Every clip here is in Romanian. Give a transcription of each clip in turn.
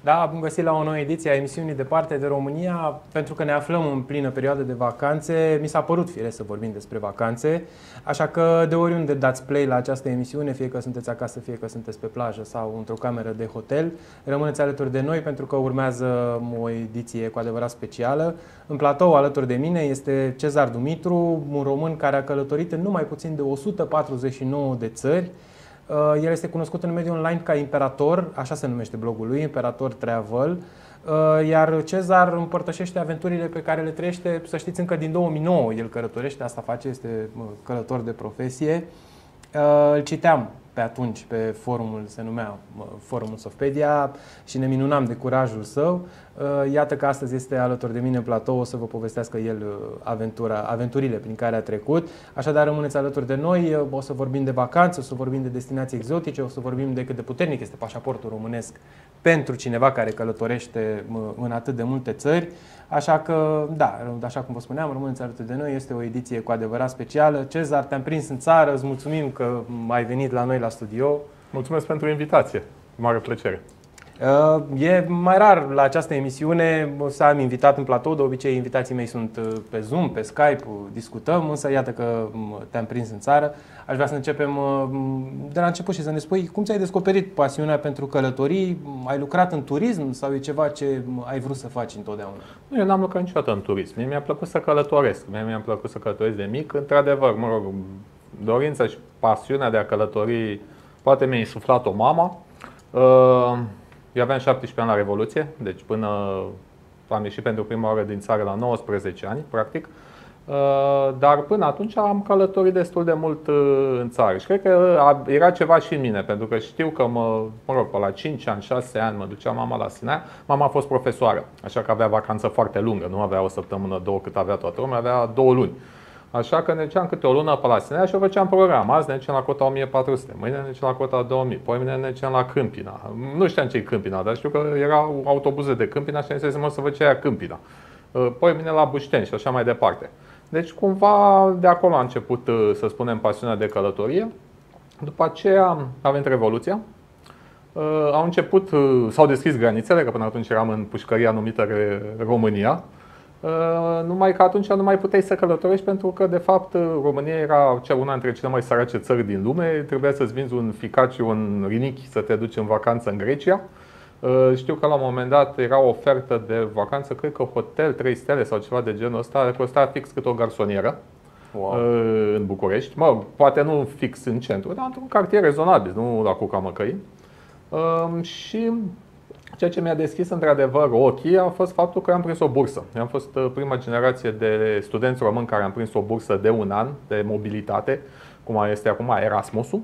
Da, bun găsit la o nouă ediție a emisiunii Departe de România. Pentru că ne aflăm în plină perioadă de vacanțe, mi s-a părut firesc să vorbim despre vacanțe. Așa că de oriunde dați play la această emisiune, fie că sunteți acasă, fie că sunteți pe plajă sau într-o cameră de hotel, rămâneți alături de noi pentru că urmează o ediție cu adevărat specială. În platou alături de mine este Cezar Dumitru, un român care a călătorit în numai puțin de 149 de țări. El este cunoscut în mediul online ca Imperator, așa se numește blogul lui, Imperator Travel. Iar Cezar împărtășește aventurile pe care le trăiește, să știți, încă din 2009 el călătorește, asta face, este călător de profesie. Îl citeam pe atunci pe forumul, se numea Forumul Sofpedia, și ne minunam de curajul său. Iată că astăzi este alături de mine în platou, o să vă povestească el aventurile prin care a trecut. Așadar, rămâneți alături de noi, o să vorbim de vacanțe, o să vorbim de destinații exotice, o să vorbim de cât de puternic este pașaportul românesc pentru cineva care călătorește în atât de multe țări. Așa că, da, așa cum vă spuneam, rămâneți alături de noi, este o ediție cu adevărat specială. Cezar, te-am prins în țară, îți mulțumim că ai venit la noi la studio. Mulțumesc pentru invitație, cu mare plăcere. E mai rar la această emisiune să am invitat în platou, de obicei invitații mei sunt pe Zoom, pe Skype, discutăm, însă iată că te-am prins în țară. Aș vrea să începem de la început și să ne spui cum ți-ai descoperit pasiunea pentru călătorii, ai lucrat în turism sau e ceva ce ai vrut să faci întotdeauna? Nu, eu n-am lucrat niciodată în turism, mie mi-a plăcut să călătoresc, mi-a plăcut să călătoresc de mic, într-adevăr, mă rog, dorința și pasiunea de a călători, poate mi-a insuflat-o mama. Eu aveam 17 ani la Revoluție, deci până am ieșit pentru prima oară din țară la 19 ani, practic. Dar până atunci am călătorit destul de mult în țară și cred că era ceva și în mine, pentru că știu că mă rog, pe la 5 ani, 6 ani mă ducea mama la Sinaia. Mama a fost profesoară, așa că avea vacanță foarte lungă, nu avea o săptămână, două cât avea toată lumea, avea 2 luni. Așa că ne duceam câte o lună pe la Sinaia și o făceam program. Azi ne duceam la cota 1400, mâine ne duceam la cota 2000, poi mâine ne duceam la Câmpina. Nu știam ce e Câmpina, dar știu că erau autobuze de Câmpina și ne zisem să văd ce e Câmpina. Poi mâine la Bușteni și așa mai departe. Deci cumva de acolo a început, să spunem, pasiunea de călătorie. După aceea a venit Revoluția. Au început, s-au deschis granițele, că până atunci eram în pușcăria numită România. Numai că atunci nu mai puteai să călătorești pentru că, de fapt, România era una dintre cele mai sărace țări din lume. Trebuia să-ți vinzi un ficat și un rinichi să te duci în vacanță în Grecia. Știu că la un moment dat era o ofertă de vacanță, cred că hotel 3 stele sau ceva de genul ăsta, costa fix cât o garsonieră. Wow. În București. Poate nu fix în centru, dar într-un cartier rezonabil, nu la Cuca-Măcăi. Și ceea ce mi-a deschis într-adevăr ochii a fost faptul că am prins o bursă. Eu am fost prima generație de studenți români care am prins o bursă de 1 an de mobilitate, cum este acum Erasmusul.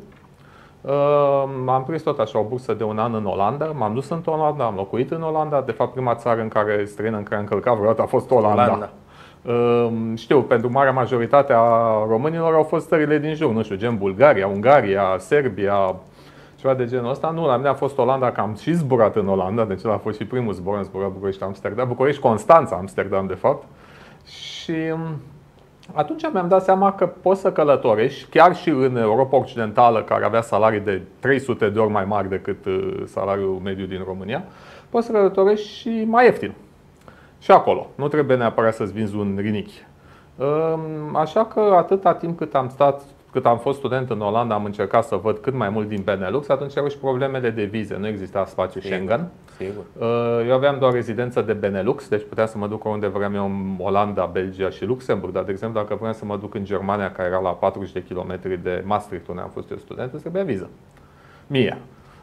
Am prins tot așa o bursă de 1 an în Olanda. M-am dus în Olanda, am locuit în Olanda. De fapt, prima țară străină în care am călcat vreodată a fost Olanda. Știu, pentru marea majoritate a românilor au fost țările din jur, nu știu, gen Bulgaria, Ungaria, Serbia, ceva de genul ăsta. Nu, la mine a fost Olanda, că am și zburat în Olanda, deci ăla a fost și primul zbor, am zburat București-Amsterdam, București-Constanța, Amsterdam de fapt. Și atunci mi-am dat seama că poți să călătorești chiar și în Europa Occidentală, care avea salarii de 300 de ori mai mari decât salariul mediu din România, poți să călătorești și mai ieftin. Și acolo. Nu trebuie neapărat să-ți vinzi un rinichi. Așa că atâta timp cât am fost student în Olanda, am încercat să văd cât mai mult din Benelux. Atunci erau și problemele de vize. Nu exista spațiu Schengen. Sigur. Eu aveam doar rezidență de Benelux, deci puteam să mă duc oriunde vreau eu, în Olanda, Belgia și Luxemburg. Dar, de exemplu, dacă vreau să mă duc în Germania, care era la 40 de kilometri de Maastricht, unde am fost eu student, îți trebuia viză. Mie.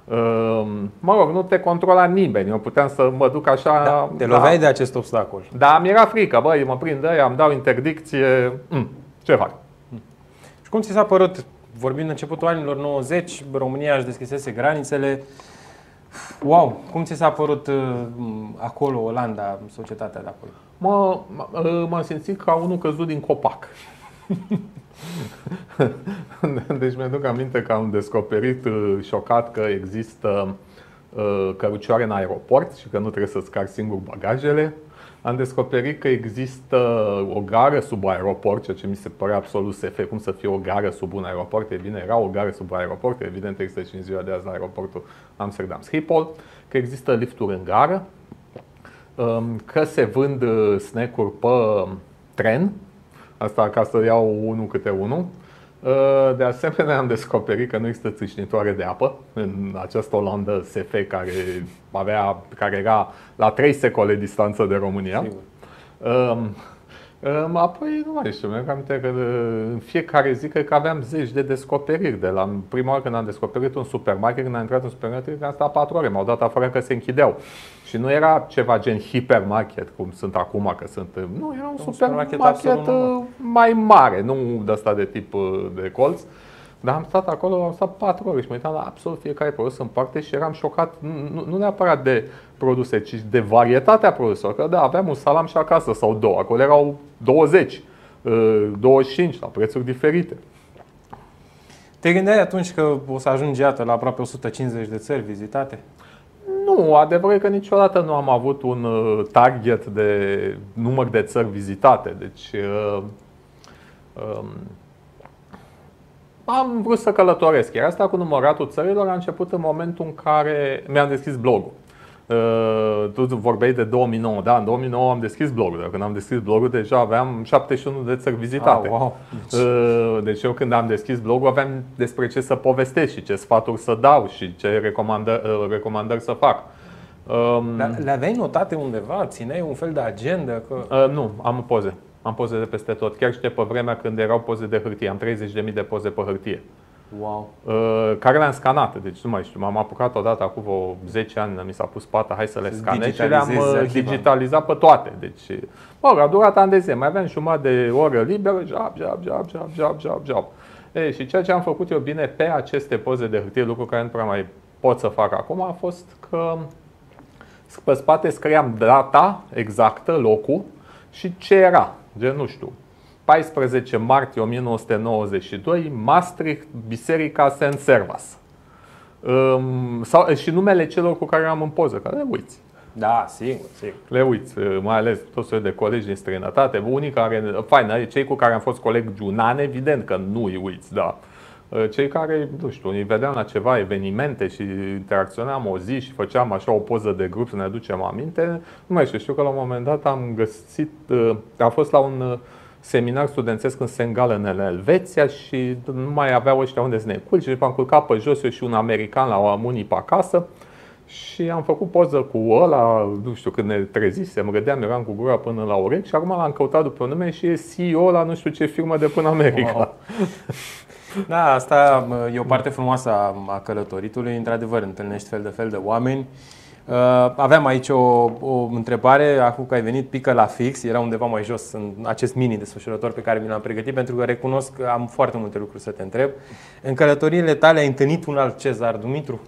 Mă rog, nu te controla nimeni. Eu puteam să mă duc așa. Da, te loveai de acest obstacol. Da, mi-era frică. Băi, mă prind de aia, îmi dau interdicție. Ce fac? Și cum ți s-a părut, vorbind începutul anilor 90, România își deschisese granițele. Wow, cum ți s-a părut acolo, Olanda, societatea de acolo? M-am simțit ca unul căzut din copac. Deci mi-aduc aminte că am descoperit șocat că există cărucioare în aeroport și că nu trebuie să-ți carci singur bagajele. Am descoperit că există o gară sub aeroport, ceea ce mi se părea absolut SF. Cum să fie o gară sub un aeroport? E bine, era o gară sub aeroport, evident există și în ziua de azi la aeroportul Amsterdam Schiphol, că există lifturi în gară, că se vând snack-uri pe tren, asta ca să iau unul câte unul. De asemenea, am descoperit că nu există țâșnitoare de apă în această Olandă SF care era la 3 secole distanță de România. Apoi, nu mai știu, mi-am aminte că în fiecare zi cred că aveam zeci de descoperiri. De la prima oară când am descoperit un supermarket, când am intrat în supermarket, am stat 4 ore, m-au dat afară că se închideau. Și nu era ceva gen hipermarket, cum sunt acum, că sunt. Nu, era un supermarket mai mare, nu de asta de tip de colț. Dar am stat acolo, am stat 4 ore și mă uitam la absolut fiecare produs în parte și eram șocat, nu neapărat de produse, ci de varietatea produselor. Că da, aveam un salam și acasă sau două, acolo erau 20, 25 la prețuri diferite. Te gândeai atunci că o să ajungi, iată, la aproape 150 de țări vizitate? Nu, adevărul e că niciodată nu am avut un target de număr de țări vizitate. Deci am vrut să călătoresc. Iar asta cu număratul țărilor a început în momentul în care mi-am deschis blogul. Tu vorbeai de 2009. Da, în 2009 am deschis blogul. Dar când am deschis blogul deja aveam 71 de țări vizitate. Deci eu când am deschis blogul aveam despre ce să povestesc și ce sfaturi să dau și ce recomandări să fac. Le aveai notate undeva? Țineai un fel de agenda? Nu, am poze. Am poze de peste tot. Chiar și de pe vremea când erau poze de hârtie. Am 30.000 de poze pe hârtie. Wow. Care le-am scanate. Deci nu mai știu, m-am apucat odată acum vreo 10 ani, mi s-a pus pata, hai să le scanez și le-am digitalizat pe toate. Deci, a durat ani de zi. Mai aveam jumătate de oră liberă, job. Și ceea ce am făcut eu bine pe aceste poze de hârtie, lucru care nu prea mai pot să fac acum, a fost că pe spate scriam data exactă, locul și ce era. Gen, nu știu, 14 martie 1992, Maastricht, Biserica St. Servas. Și numele celor cu care am în poză, că le uiți. Da, sigur. Le uiți, mai ales tot soiul de colegi din străinătate. Unii care, cei cu care am fost colegi un an, evident că nu îi uiți, da. Cei care, nu știu, îi vedeam la ceva evenimente și interacționam o zi și făceam așa o poză de grup să ne aducem aminte. Nu mai știu că la un moment dat am găsit, am fost la un seminar studențesc în Sengal, în Elveția, și nu mai aveau ăștia unde să ne culci. Și am culcat pe jos eu și un american la unii pe acasă și am făcut poză cu ăla, nu știu, când ne trezisem, râdeam, eram cu gura până la urechi și acum l-am căutat după nume și e CEO la nu știu ce firmă de până America. Wow. Da, asta e o parte frumoasă a călătoritului. Într-adevăr, întâlnești fel de oameni. Aveam aici o întrebare, acum că ai venit, pică la fix, era undeva mai jos în acest mini desfășurător pe care mi l-am pregătit, pentru că recunosc că am foarte multe lucruri să te întreb. În călătoriile tale ai întâlnit un alt Cezar Dumitru?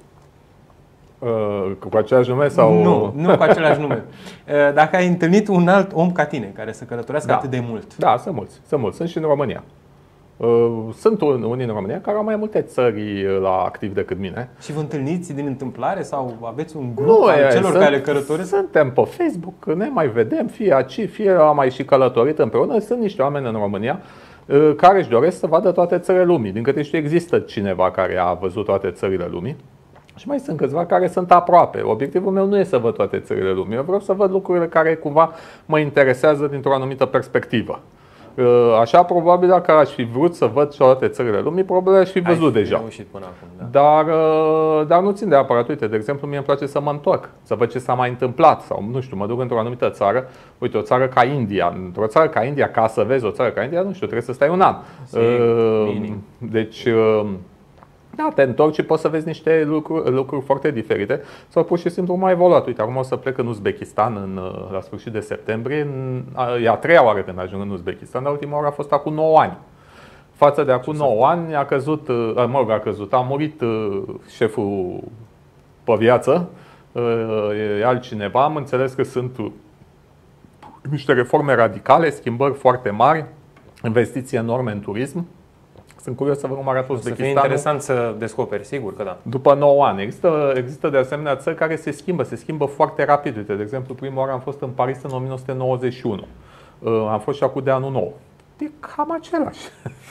Cu același nume sau? Nu cu același nume. Dacă ai întâlnit un alt om ca tine, care să călătorească atât de mult? Da, sunt mulți. Sunt și în România. Sunt unii în România care au mai multe țări la activ decât mine. Și vă întâlniți din întâmplare sau aveți un grup al celor care călătoresc? Suntem pe Facebook, ne mai vedem, fie aici, fie am mai și călătorit împreună. Sunt niște oameni în România care își doresc să vadă toate țările lumii. Din câte știu, există cineva care a văzut toate țările lumii. Și mai sunt câțiva care sunt aproape. Obiectivul meu nu e să văd toate țările lumii. Eu vreau să văd lucrurile care cumva mă interesează dintr-o anumită perspectivă. Așa, probabil, dacă aș fi vrut să văd toate țările lumii, probabil aș fi văzut deja. Până acum, da. Dar nu țin de aparat. Uite, de exemplu, mie îmi place să mă întorc, să văd ce s-a mai întâmplat. Sau, nu știu, mă duc într-o anumită țară. Uite, o țară ca India. Într-o țară ca India, ca să vezi o țară ca India, nu știu, trebuie să stai un an. Deci, da, te întorci și poți să vezi niște lucruri foarte diferite. Sau pur și simplu mai evoluat. Uite, acum o să plec în Uzbekistan la sfârșit de septembrie. E a treia oară când ajung în Uzbekistan, dar ultima oară a fost acum 9 ani. Față de acum 9 ani a murit șeful pe viață, e altcineva. Am înțeles că sunt niște reforme radicale, schimbări foarte mari, investiții enorme în turism. Sunt curios să văd cum arată Uzbekistanul. Uzbekistanul. Să fie interesant să descoperi, sigur că da. După 9 ani. Există de asemenea țări care se schimbă foarte rapid. Uite, de exemplu, prima oară am fost în Paris în 1991. Am fost și acum de anul nou. E cam același.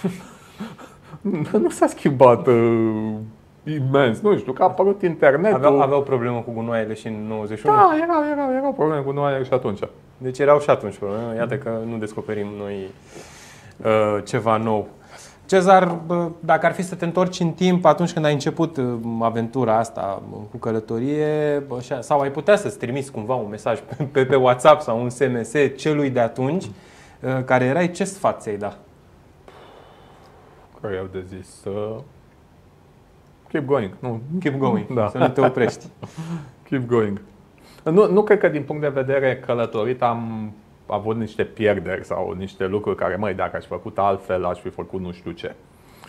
Nu s-a schimbat imens. Nu știu, că a apărut internetul. Aveau problemă cu gunoaiele și în 91? Da, erau probleme cu gunoaiele și atunci. Deci erau și atunci probleme. Iată că nu descoperim noi ceva nou. Cezar, dacă ar fi să te întorci în timp atunci când ai început aventura asta cu călătorie, sau ai putea să-ți trimiți cumva un mesaj pe WhatsApp sau un SMS celui de atunci care erai, ce sfat ți-ai da? Care i-au de zis? Keep going. Nu. Keep going, Da. să nu te oprești. Keep going. Nu cred că din punct de vedere călătorit am avut niște pierderi sau niște lucruri care, dacă aș fi făcut altfel, aș fi făcut nu știu ce.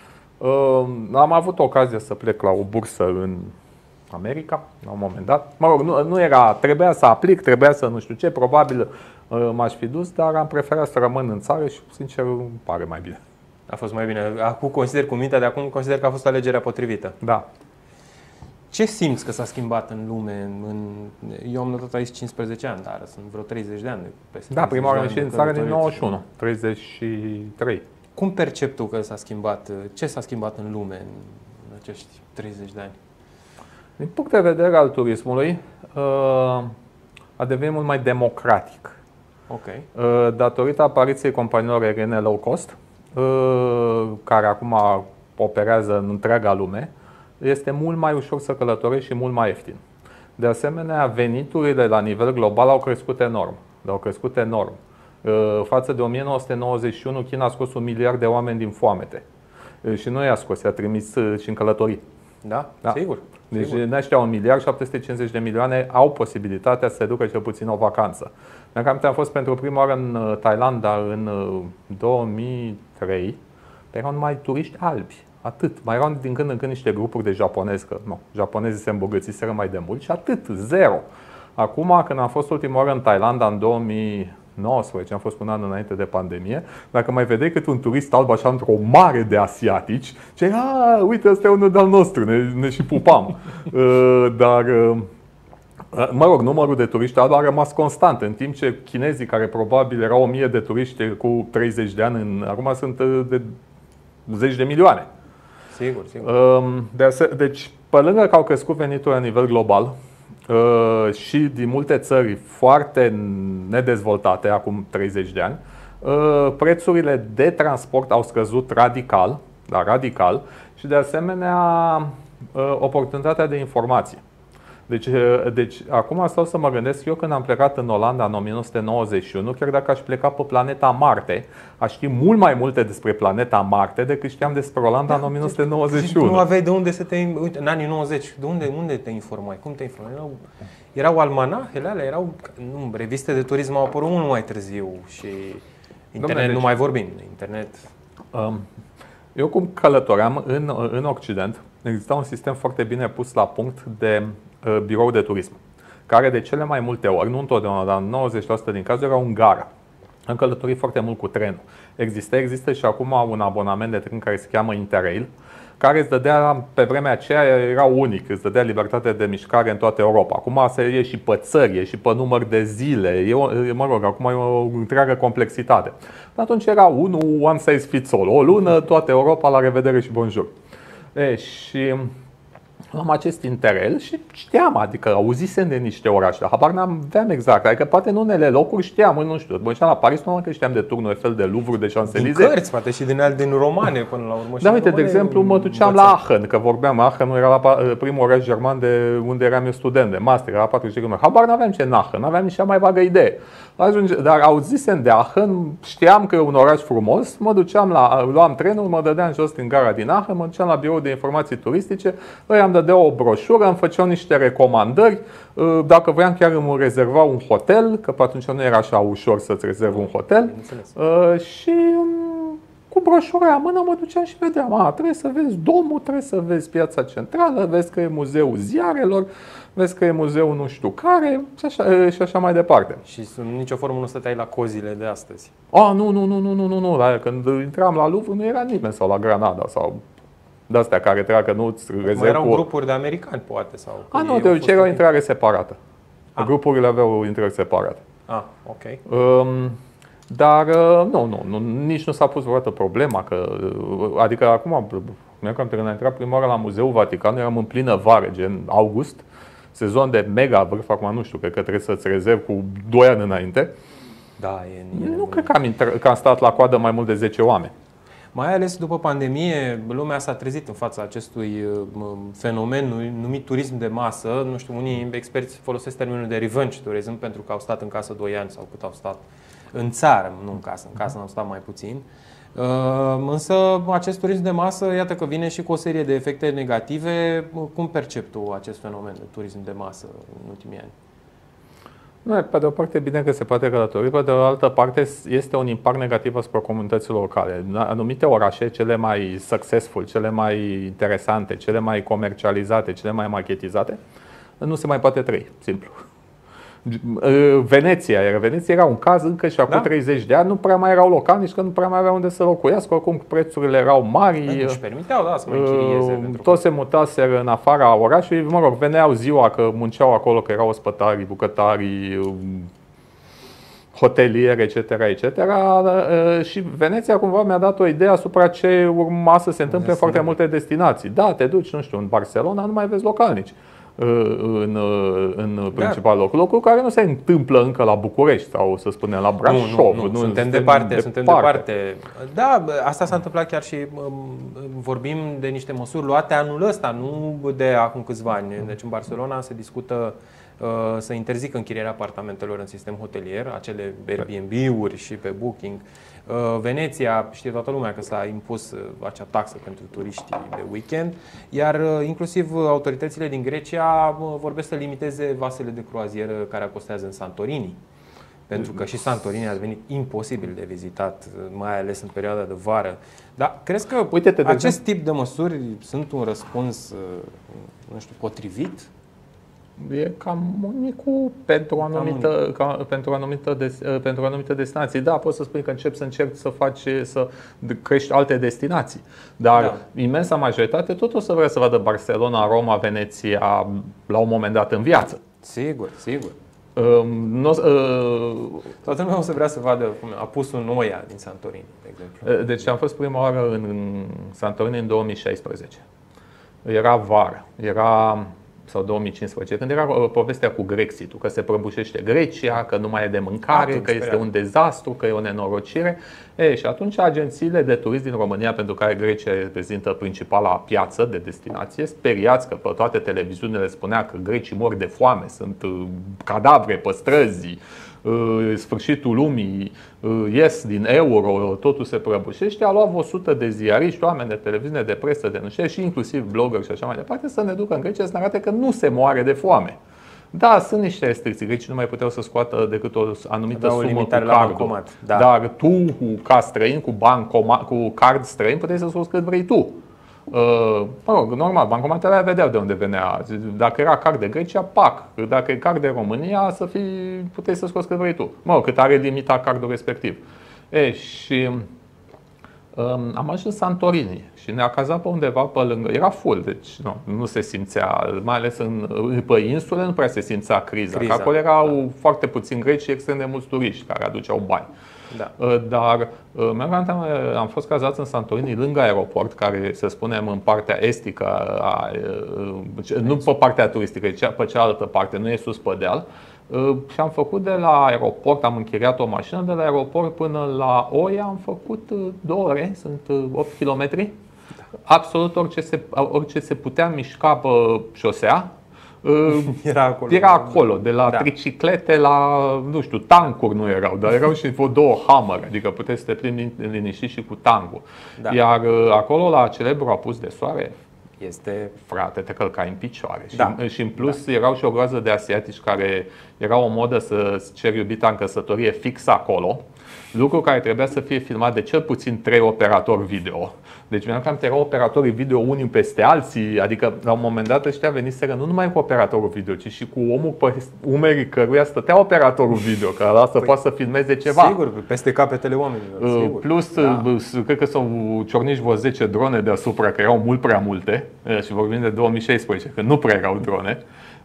Am avut ocazia să plec la o bursă în America, la un moment dat. Mă rog, nu era, trebuia să aplic, trebuia să nu știu ce, probabil m-aș fi dus, dar am preferat să rămân în țară și, sincer, îmi pare mai bine. A fost mai bine. Acum consider, cu mintea de acum, consider că a fost alegerea potrivită. Da. Ce simți că s-a schimbat în lume? Eu am notat aici 15 ani, dar sunt vreo 30 de ani. Da, prima oară am ieșit în țară din 91, 33. Cum percepi tu că s-a schimbat? Ce s-a schimbat în lume în acești 30 de ani? Din punct de vedere al turismului, a devenit mult mai democratic. Okay. Datorită apariției companiilor aeriene low cost, care acum operează în întreaga lume, este mult mai ușor să călătorești și mult mai ieftin. De asemenea, veniturile la nivel global au crescut enorm. Față de 1991, China a scos 1 miliard de oameni din foamete. Și nu i-a scos, i-a trimis și în călătorii. Da, sigur. Deci din ăștia 1 miliard 750 de milioane au posibilitatea să se ducă cel puțin o vacanță. Am fost pentru prima oară în Thailanda în 2003, erau numai turiști albi. Atât. Mai erau din când în când niște grupuri de japonezi, că japonezii se îmbogățiseră mai de mult și atât, zero. Acum, când am fost ultima oară în Thailanda în 2019, am fost un an înainte de pandemie, dacă mai vedeai cât un turist alb așa într-o mare de asiatici, ce uite, ăsta e unul de-al nostru, ne și pupam. Dar, mă rog, numărul de turiști albi a rămas constant, în timp ce chinezii, care probabil erau 1000 de turiști cu 30 de ani, acum sunt de 10 de milioane. Sigur. Deci, pe lângă că au crescut veniturile la nivel global și din multe țări foarte nedezvoltate, acum 30 de ani, prețurile de transport au scăzut radical și de asemenea oportunitatea de informație. Deci acum stau să mă gândesc, eu când am plecat în Olanda în 1991, chiar dacă aș pleca pe planeta Marte, aș ști mult mai multe despre planeta Marte decât știam despre Olanda în 1991. Nu aveai de unde să te... Uite, în anii 90, unde te informai? Cum te informai? Erau almanahele alea, reviste de turism au apărut mult mai târziu și internet, nu mai vorbim de internet. Eu cum călătoream în Occident, exista un sistem foarte bine pus la punct de birou de turism, care de cele mai multe ori, nu întotdeauna, dar 90% din cazuri erau în gară. Am călătorit foarte mult cu trenul. Există și acum un abonament de tren care se cheamă Interrail, care îți dădea, pe vremea aceea era unic, îți dădea libertate de mișcare în toată Europa. Acum se e și pe țări, e și pe număr de zile, acum e o întreagă complexitate. Dar atunci era one size fits all, o lună, toată Europa, la revedere și bonjour. Și am acest Interrail și știam, adică auzisem de niște orașe, habar n-aveam exact, adică poate în unele locuri știam, nu știu, mă la Paris, nu că știam de Turnul Eiffel, de Louvre, de Champs-Élysées. Din cărți, poate și din romane până la urmă. Da, uite, de exemplu, mă duceam la Aachen, că vorbeam, Aachen era primul oraș german de unde eram eu student, de master, era 40 de km. Habar n-aveam ce în Aachen, n-aveam nici cea mai vagă idee. Dar auzisem de Aachen, știam că e un oraș frumos, luam trenul, mă dădeam jos din gara din Aachen, mă duceam la birou de informații turistice, îmi dădeau o broșură, îmi făceau niște recomandări, dacă voiam chiar îmi rezerva un hotel, că pe atunci nu era așa ușor să-ți rezervi un hotel. Și cu broșura aia în mână mă duceam și vedeam, trebuie să vezi domul, trebuie să vezi piața centrală, vezi că e muzeul ziarelor, vezi că e muzeul nu știu care și așa mai departe. Și în nicio formă nu stăteai la cozile de astăzi. Nu. Când intram la Louvre nu era nimeni, sau la Granada sau de-astea care treacă, nu-ți rezervă. Mai erau grupuri de americani, poate? Sau nu, de obicei era o intrare separată. Grupurile aveau intrări separate. Ok. Dar nici nu s-a pus vreodată problema adică acum, când am intrat prima oară la Muzeul Vatican, eram în plină vară, gen august, sezon de mega vârf, acum nu știu, cred că trebuie să-ți rezervi cu 2 ani înainte. Da, nu cred că am stat la coadă mai mult de 10 oameni. Mai ales după pandemie, lumea s-a trezit în fața acestui fenomen numit turism de masă. Nu știu, unii experți folosesc termenul de revenge tourism pentru că au stat în casă 2 ani sau cât au stat în țară, nu în casă. În casă au stat mai puțin. Însă acest turism de masă, iată că vine și cu o serie de efecte negative. Cum percepi tu acest fenomen de turism de masă în ultimii ani? Nu, pe de o parte bine că se poate călători, pe de o altă parte este un impact negativ asupra comunităților locale. Anumite orașe, cele mai successful, cele mai interesante, cele mai comercializate, cele mai marketizate, nu se mai poate trăi, simplu. Veneția era un caz încă și acum 30 de ani, nu prea mai erau localnici, că nu prea mai aveau unde să locuiască, oricum prețurile erau mari. Își permiteau, să mai închirieze. Toți se mutaseră în afara orașului, veneau ziua că munceau acolo, că erau ospătarii, bucătarii, hotelieri, etc. Și Veneția cumva mi-a dat o idee asupra ce urma să se întâmple în foarte multe destinații. Da, te duci, nu știu, în Barcelona, nu mai vezi localnici în principal locul care nu se întâmplă încă la București sau să spunem la Brașov. Nu, suntem departe. Da, asta s-a întâmplat chiar și vorbim de niște măsuri luate anul ăsta, nu de acum câțiva ani. Deci în Barcelona se discută să interzică închirierea apartamentelor în sistem hotelier, acele Airbnb-uri și pe Booking. Veneția, știe toată lumea că s-a impus acea taxă pentru turiștii de weekend, iar inclusiv autoritățile din Grecia vorbesc să limiteze vasele de croazieră care acostează în Santorini. Pentru că și Santorini a devenit imposibil de vizitat, mai ales în perioada de vară. Dar crezi că acest tip de măsuri sunt un răspuns, nu știu, potrivit? E cam unicul pentru anumite destinații. Da, poți să spui că încerci să crești alte destinații. Dar imensa majoritate tot o să vrea să vadă Barcelona, Roma, Veneția la un moment dat în viață. Sigur. Toată lumea o să vrea să vadă cum a pus un Oia din Santorini, de exemplu. Deci am fost prima oară în Santorini în 2016. Era vară, sau 2015, când era povestea cu Grexit-ul, că se prăbușește Grecia, că nu mai e de mâncare, că este un dezastru, că e o nenorocire. Și atunci agențiile de turism din România, pentru care Grecia reprezintă principala piață de destinație, speriați că pe toate televiziunile spunea că grecii mor de foame, sunt cadavre pe străzi, sfârșitul lumii, ies din euro, totul se prăbușește. A luat 100 de ziariști, oameni de televiziune, de presă, de nu știu, și inclusiv blogger și așa mai departe, să ne ducă în Grecia să ne arate că nu se moare de foame. Da, sunt niște restricții. Grecii nu mai puteau să scoată decât o anumită sumă cu cardul. Dar tu, ca străin, cu card străin, puteai să scoți cât vrei tu. Normal, bancomatele aia vedeau de unde venea. Dacă era card de Grecia, pac. Dacă e card de România, puteai să scoți cât vrei tu. Cât are limita cardul respectiv. Și am ajuns în Santorini și ne-a cazat pe undeva pe lângă. Era full, deci nu se simțea, mai ales pe insule nu prea se simțea criza. Acolo erau foarte puțini greci și extrem de mulți turiști care aduceau bani. Da. Dar am fost cazați în Santorini lângă aeroport, care, să spunem, în partea estică, nu pe partea turistică, ci pe cealaltă parte, nu e sus pe deal. Și am făcut de la aeroport, am închiriat o mașină, de la aeroport până la Oia am făcut 2 ore, sunt 8 km. Absolut orice se putea mișca pe șosea era acolo, de la triciclete la, nu știu, tancuri nu erau, dar erau și 2 Hummer, adică puteai să te plimbi liniștit și cu tancul. Iar acolo, la celebru apus de soare, frate, te călcai în picioare. Și în plus erau și o groază de asiatici care era o modă să-ți ceri iubita în căsătorie fix acolo. Lucru care trebuia să fie filmat de cel puțin 3 operatori video. Deci mi-am cam erau operatorii video unii peste alții, adică la un moment dat ăștia veniseră nu numai cu operatorul video, ci și cu omul pe umerii căruia stătea operatorul video, că ăla să poată să filmeze ceva. Sigur, peste capetele oamenilor. Sigur. Plus, cred că s-au ciornit vreo 10 drone deasupra, că erau mult prea multe, și vorbim de 2016, că nu prea erau drone.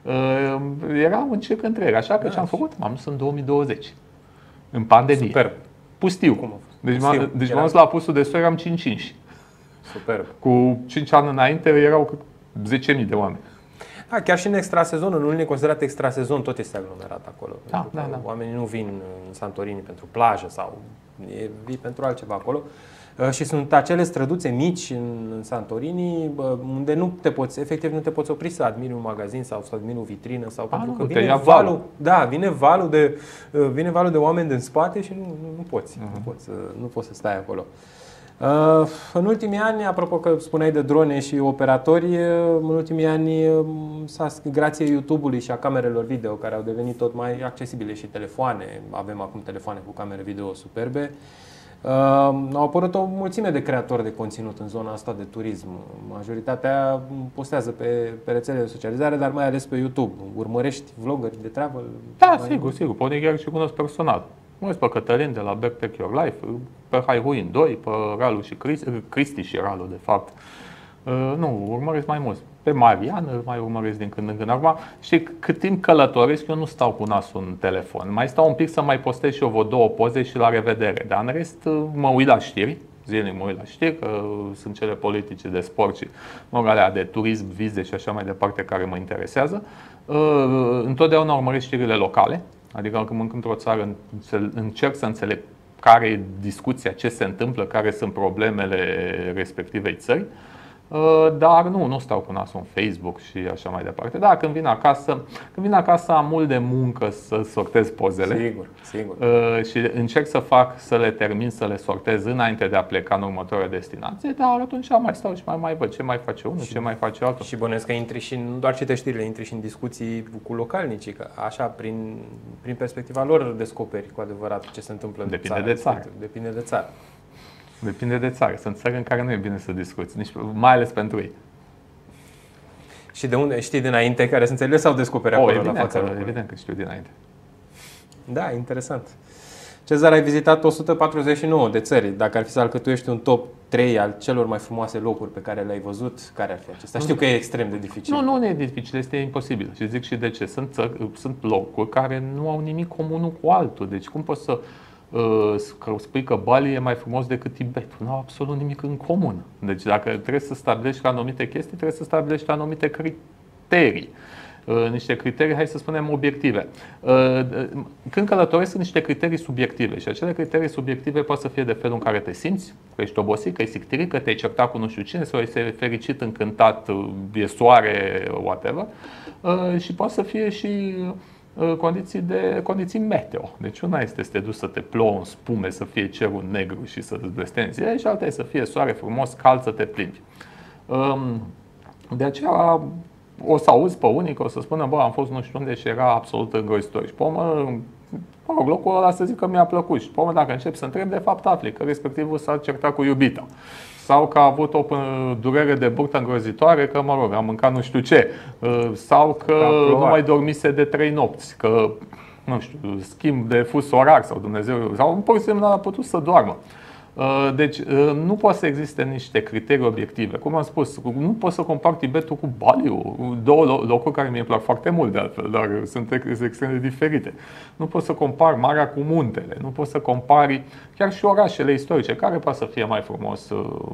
Era un circ întreg, așa că ce-am făcut? M-am dus în 2020, în pandemie. Superb. Pustiu. Cum a fost? Deci m-am dus la apusul de soi, eram 5-5. Superb. Cu 5 ani înainte erau 10.000 de oameni. Da, chiar și în extrasezon, în unele considerate extrasezon, tot este aglomerat acolo. Da. Oamenii nu vin în Santorini pentru plajă sau vii pentru altceva acolo. Și sunt acele străduțe mici în Santorini unde nu te poți, efectiv nu te poți opri să admiri un magazin sau să admiri o vitrină sau pentru că vine valul. Da, vine valul de oameni din spate și nu poți. Nu poți să stai acolo. În ultimii ani, apropo că spuneai de drone și operatori, în ultimii ani, grație YouTube-ului și a camerelor video care au devenit tot mai accesibile și telefoane, avem acum telefoane cu camere video superbe, au apărut o mulțime de creatori de conținut în zona asta de turism. Majoritatea postează pe rețele de socializare, dar mai ales pe YouTube. Urmărești vloggeri de travel? Da, sigur. Poate chiar și cunosc personal. Mă uit pe Cătălin de la Backpack Your Life, pe Haihuin 2, pe Ralu și Cristi și Ralu, de fapt. Nu, urmăresc mai mulți. Pe Marian îl mai urmăresc din când în când. Acum, știi, cât timp călătoresc, eu nu stau cu nasul în telefon. Mai stau un pic să mai postez și eu vreo 2 poze și la revedere. Dar în rest mă uit la știri, zilnic mă uit la știri, că sunt cele politice de sport și alea de turism, vize și așa mai departe care mă interesează. Întotdeauna urmăresc știrile locale. Adică când mă încă într-o țară, încerc să înțeleg care e discuția, ce se întâmplă, care sunt problemele respectivei țări. Dar nu stau cu nasul în Facebook și așa mai departe. Da, când vin acasă am mult de muncă să sortez pozele. Sigur. Și încerc să le termin, să le sortez înainte de a pleca în următoarea destinație, dar atunci mai stau și mai văd ce mai face unul, ce mai face altul. Și bănuiesc că intri și nu doar citești știrile, intri și în discuții cu localnicii, că așa prin perspectiva lor descoperi cu adevărat ce se întâmplă în țară. Depinde de țară. Depinde de țară. Sunt țări în care nu e bine să discuți, mai ales pentru ei. Și de unde știi dinainte care sunt țările sau descoperi acolo la fața locului? Evident că știu dinainte. Da, interesant. Cezar, ai vizitat 149 de țări. Dacă ar fi să alcătuiești un top 3 al celor mai frumoase locuri pe care le-ai văzut, care ar fi acesta? Știu că e extrem de dificil. Nu e dificil, este imposibil. Și zic și de ce. Sunt locuri care nu au nimic comun cu altul. Deci cum poți să spui că Bali e mai frumos decât Tibetul? Nu au absolut nimic în comun. Deci dacă trebuie să stabilești anumite chestii, trebuie să stabilești anumite criterii. Niște criterii, hai să spunem, obiective. Când călătoresc, sunt niște criterii subiective și acele criterii subiective pot să fie de felul în care te simți, că ești obosit, că ești sictirit, că te-ai certat cu nu știu cine sau ești fericit, încântat, e soare, whatever. Și pot să fie și condiții meteo. Deci una este să te duci să te plouă în spume, să fie cerul negru și să-ți blesteni zile, și alta este să fie soare frumos, cald, să te plimbi. De aceea o să auzi pe unii că o să spună, am fost nu știu unde și era absolut îngrozitor. Și pe urmă, locul ăla să zic că mi-a plăcut. Și pe urmă, dacă începi să întrebi, de fapt afli că respectivul s-a certat cu iubita. Sau că a avut o durere de burtă îngrozitoare, că a mâncat nu știu ce. Sau că nu mai dormise de 3 nopți, că nu știu, schimb de fus orar sau Dumnezeu, sau pur și simplu n-a putut să doarmă. Deci nu poate să existe niște criterii obiective. Cum am spus, nu poți să compari Tibetul cu Baliu, 2 locuri care mi-e plac foarte mult de altfel, dar sunt extrem de diferite. Nu poți să compari marea cu muntele, nu poți să compari chiar și orașele istorice. Care poate să fie mai frumos?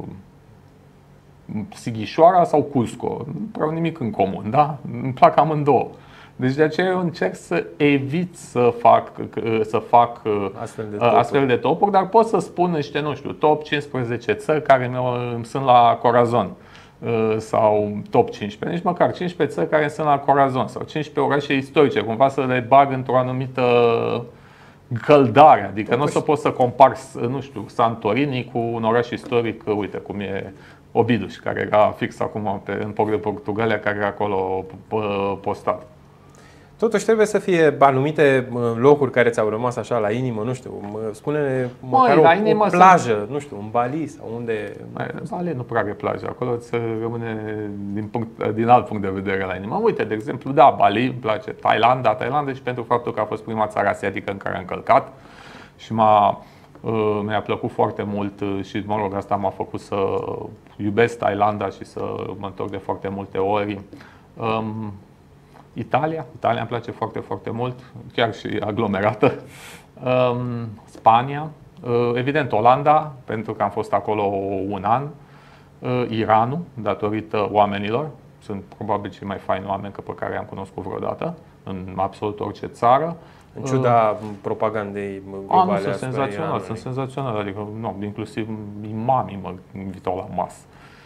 Sighișoara sau Cusco? Nu prea au nimic în comun, da? Îmi plac amândouă. Deci de aceea eu încerc să evit să fac astfel de topuri, dar pot să spun niște, nu știu, top 15 țări care sunt la Corazon sau top 15, nici măcar 15 țări care sunt la Corazon sau 15 orașe istorice, cumva să le bag într-o anumită căldare, adică nu o să poți să compari, nu știu, Santorini cu un oraș istoric, uite cum e Óbidos, care era fix acum în Portugalia, care era acolo postat. Totuși trebuie să fie anumite locuri care ți-au rămas așa la inimă, nu știu, spune-ne măcar o plajă, nu știu, un Bali sau unde... Bali nu prea are plajă, acolo îți rămâne din alt punct de vedere la inimă. Uite, de exemplu, da, Bali, îmi place, Thailanda și pentru faptul că a fost prima țară asiatică în care am călcat și mi-a plăcut foarte mult și, mă rog, asta m-a făcut să iubesc Thailanda și să mă întorc de foarte multe ori. Italia îmi place foarte, foarte mult, chiar și aglomerată. Spania, evident Olanda, pentru că am fost acolo un an. Iranul, datorită oamenilor, sunt probabil cei mai faini oameni pe care i-am cunoscut vreodată în absolut orice țară. În ciuda propagandei globale. Sunt senzațional, adică inclusiv imamii mă invitau la masă.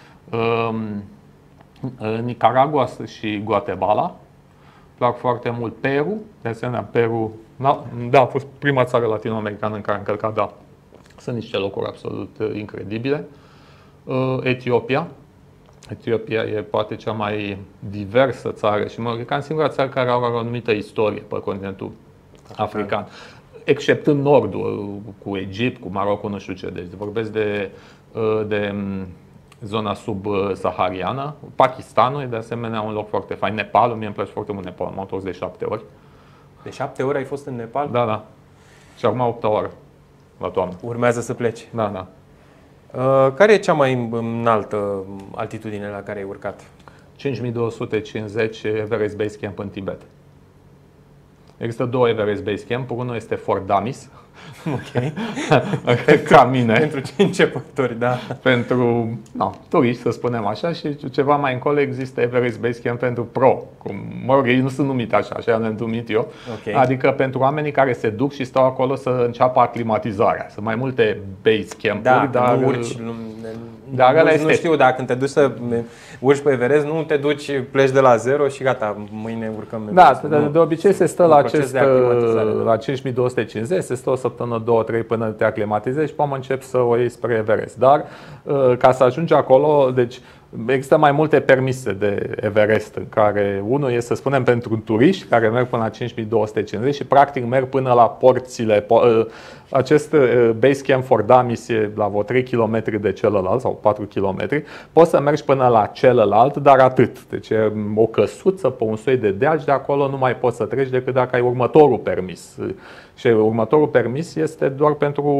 Nicaragua și Guatemala plac foarte mult. Peru, de asemenea, Peru, da, a fost prima țară latino-americană în care am călcat, da. Sunt niște locuri absolut incredibile. Etiopia e poate cea mai diversă țară și e cam singura țară care are o anumită istorie pe continentul african. Exceptând nordul, cu Egipt, cu Marocul, nu știu ce. Deci vorbesc de zona sub-sahariană. Pakistanul e de asemenea un loc foarte fain. Nepalul, mie îmi place foarte mult Nepal. M-am întors de 7 ori. De 7 ori ai fost în Nepal? Da. Și acum 8 ori la toamnă. Urmează să pleci. Da. Care e cea mai înaltă altitudine la care ai urcat? 5250 Everest Base Camp în Tibet. Există 2 Everest Base Camp. Unul este Fort Damis. Ok. Ca mine. Pentru cei începători, da. Pentru turiști, să spunem așa, și ceva mai încolo există Everest Base Camp pentru pro. Mă rog, ei nu sunt numiți așa am numit eu. Okay. Adică pentru oamenii care se duc și stau acolo să înceapă aclimatizarea. Sunt mai multe base camp-uri, dar nu urci. Nu știu, dacă te duci să urci pe Everest, nu te duci, pleci de la zero și gata, mâine urcăm Everest. Da, de obicei se stă la 5250, se stă o săptămână, 2-3 până te aclimatizezi și până încep să o iei spre Everest. Dar ca să ajungi acolo, deci există mai multe permise de Everest, în care unul este, să spunem, pentru turiști care merg până la 5250 și practic merg până la porțile. Acest Base Camp Fort Damis e la vreo 3 km de celălalt sau 4 km. Poți să mergi până la celălalt, dar atât. Deci e o căsuță pe un soi de deal și de acolo nu mai poți să treci decât dacă ai următorul permis. Și următorul permis este doar pentru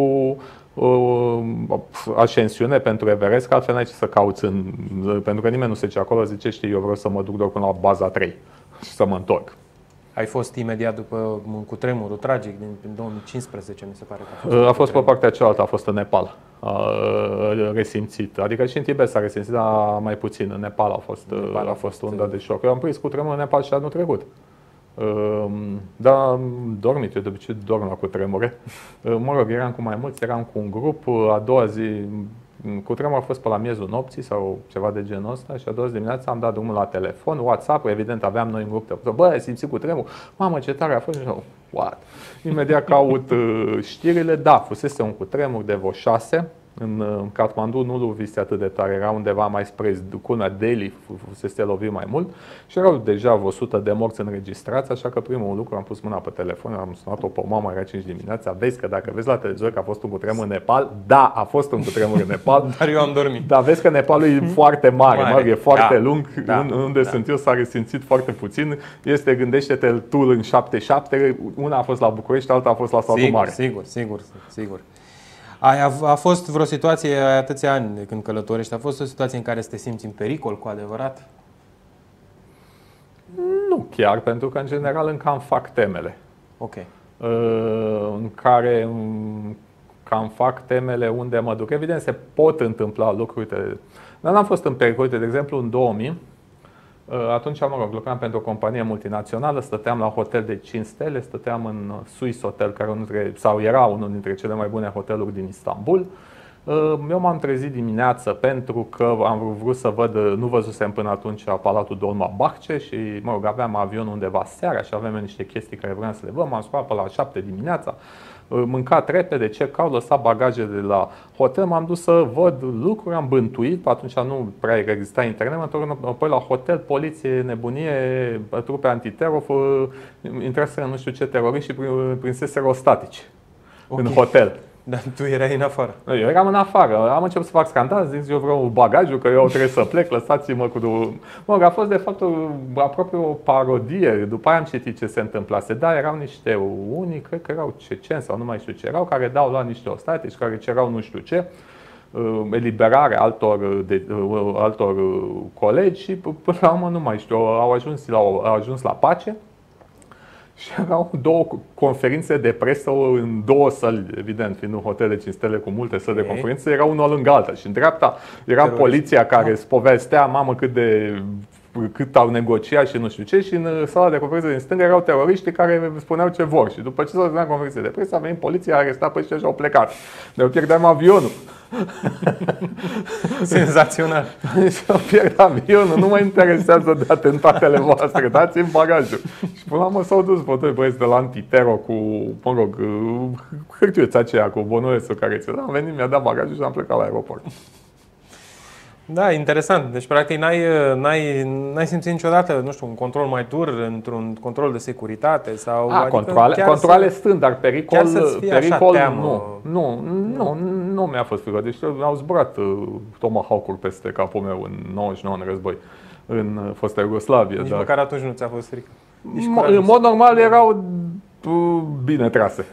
ascensiune, pentru Everest, că altfel n-ai ce să cauți pentru că nimeni nu se duce acolo, zice, știi, eu vreau să mă duc doar până la baza 3 și să mă întorc. Ai fost imediat după cutremurul tragic din 2015, mi se pare că a fost pe partea cealaltă, a fost în Nepal. Resimțit. Adică și în Tibet s-a resimțit, dar mai puțin. În Nepal a fost undă de șoc. Eu am prins cutremurul în Nepal și anul trecut. Da, dormit, eu de obicei dorm la cutremure. Mă rog, eram cu mai mulți, eram cu un grup. A doua zi, cutremurul a fost pe la miezul nopții sau ceva de genul ăsta și a doua zi dimineața am dat drumul la telefon, WhatsApp, evident aveam noi în grup. Bă, ai simțit cutremur? Mamă, ce tare a fost! What? Imediat caut știrile, da, fusese un cutremur de vreo 6. În Kathmandu nu vise atât de tare, era undeva mai spre culmea Delhi, fusese lovit mai mult și erau deja vreo 100 de morți înregistrați, așa că primul lucru am pus mâna pe telefon, am sunat-o pe mama, era 5 dimineața, vezi că dacă vezi la televizor că a fost un cutremur în Nepal, da, a fost un cutremur în Nepal, dar eu am dormit. Dar vezi că Nepalul e foarte mare, e foarte lung, unde sunt eu s-a resimțit foarte puțin, gândește-te tu în 7-7, una a fost la București, alta a fost la Satul Mare. Sigur. A fost vreo situație, atâția ani de când călătorești, a fost o situație în care să te simți în pericol cu adevărat? Nu chiar, pentru că în general încă îmi fac temele. Ok. În care cam fac temele unde mă duc. Evident, se pot întâmpla lucruri, dar n-am fost în pericol. De exemplu, în 2000, atunci, mă rog, lucram pentru o companie multinațională, stăteam la hotel de 5 stele, stăteam în Swiss Hotel, era unul dintre cele mai bune hoteluri din Istanbul. Eu m-am trezit dimineață pentru că am vrut să văd, nu văzusem până atunci Palatul Dolmabahce și, mă rog, aveam avion undeva seara și aveam niște chestii care vreau să le văd. M-am sculat pe la 7 dimineața, mâncat repede, check-out, lăsat bagajele de la hotel, m-am dus să văd lucruri, am bântuit, atunci nu prea exista internet, m-am întors apoi la hotel, poliție, nebunie, trupe antiteror, intraseră nu știu ce teroriști și prinseseră ostatici în hotel. Dar tu erai în afară. Eu eram în afară, am început să fac scandal, zic eu vreau bagajul, că eu trebuie să plec, lăsați-mă cu... A fost de fapt aproape o parodie, după aia am citit ce se întâmplase. Da, erau niște unii, cred că erau ceceni sau nu mai știu ce erau, care dau la niște ostatici, care cerau nu știu ce, eliberare altor colegi și până la urmă nu mai știu, au ajuns la pace. Și erau două conferințe de presă în două săli, evident, fiind un hotel de 5 stele cu multe săli de conferințe, era una lângă alta. Și în dreapta era poliția care îți povestea, mamă, cât au negociat și nu știu ce, și în sala de conferințe din stânga erau teroriștii care spuneau ce vor. Și după ce s-au terminat conferințe de presă, a venit poliția, a arestat pe ăștia și au plecat. De-au pierdeam avionul. Senzațional. Și-au pierd avionul, nu mă interesează de atentatele voastre, dați-mi bagajul. Și până la urmă s-au dus pe doi băieți de la Antitero cu, mă rog, hârtiuța aceea cu bonulețul care ți-a dat. Am venit, mi-a dat bagajul și am plecat la aeroport. Da, interesant. Deci, practic, n-ai simțit niciodată, nu știu, un control mai dur într-un control de securitate? Sau, controle stând, dar pericol nu. Nu mi-a fost frică. Deci au zburat Tomahawk-uri peste capul meu în 99 în război, în fosta Iugoslavie. Nici măcar atunci nu ți-a fost frică? În mod normal erau bine trase.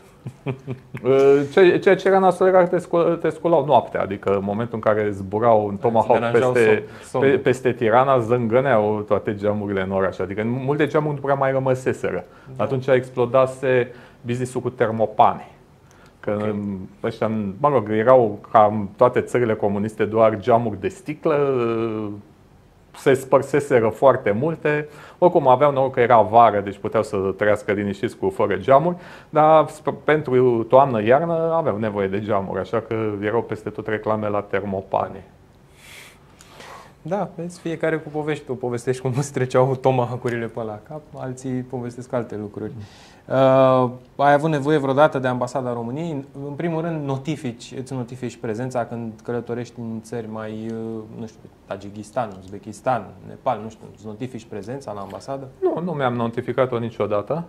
Ceea ce era nasol era că te sculau noaptea, adică în momentul în care zburau un Tomahawk peste Tirana, zângăneau toate geamurile în oraș, adică multe geamuri nu prea mai rămăseseră. Da. Atunci explodase business-ul cu termopane. Că ăștia, mă rog, erau ca în toate țările comuniste doar geamuri de sticlă, se spărseseră foarte multe. Oricum aveau noroc că era vară, deci puteau să trăiască liniștiți fără geamuri, dar pentru toamnă-iarnă aveau nevoie de geamuri, așa că erau peste tot reclame la termopane. Da, vezi, fiecare cu povești. Tu povestești cum îți treceau Tomahawk-urile pe la cap, alții povestesc alte lucruri. Ai avut nevoie vreodată de Ambasada României? În primul rând, îți notifici prezența când călătorești în țări mai, nu știu, Tajikistan, Uzbekistan, Nepal, nu știu, îți notifici prezența la ambasadă? Nu mi-am notificat-o niciodată.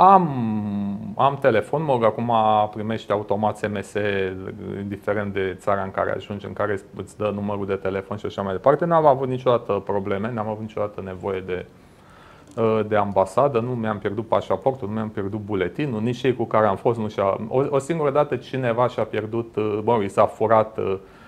Am telefon, acum primești automat SMS, indiferent de țara în care ajungi, în care îți dă numărul de telefon și așa mai departe. N-am avut niciodată probleme, n-am avut niciodată nevoie de ambasadă, nu mi-am pierdut pașaportul, nu mi-am pierdut buletinul, nici cei cu care am fost nu și-a... O singură dată cineva și-a pierdut, i s-a furat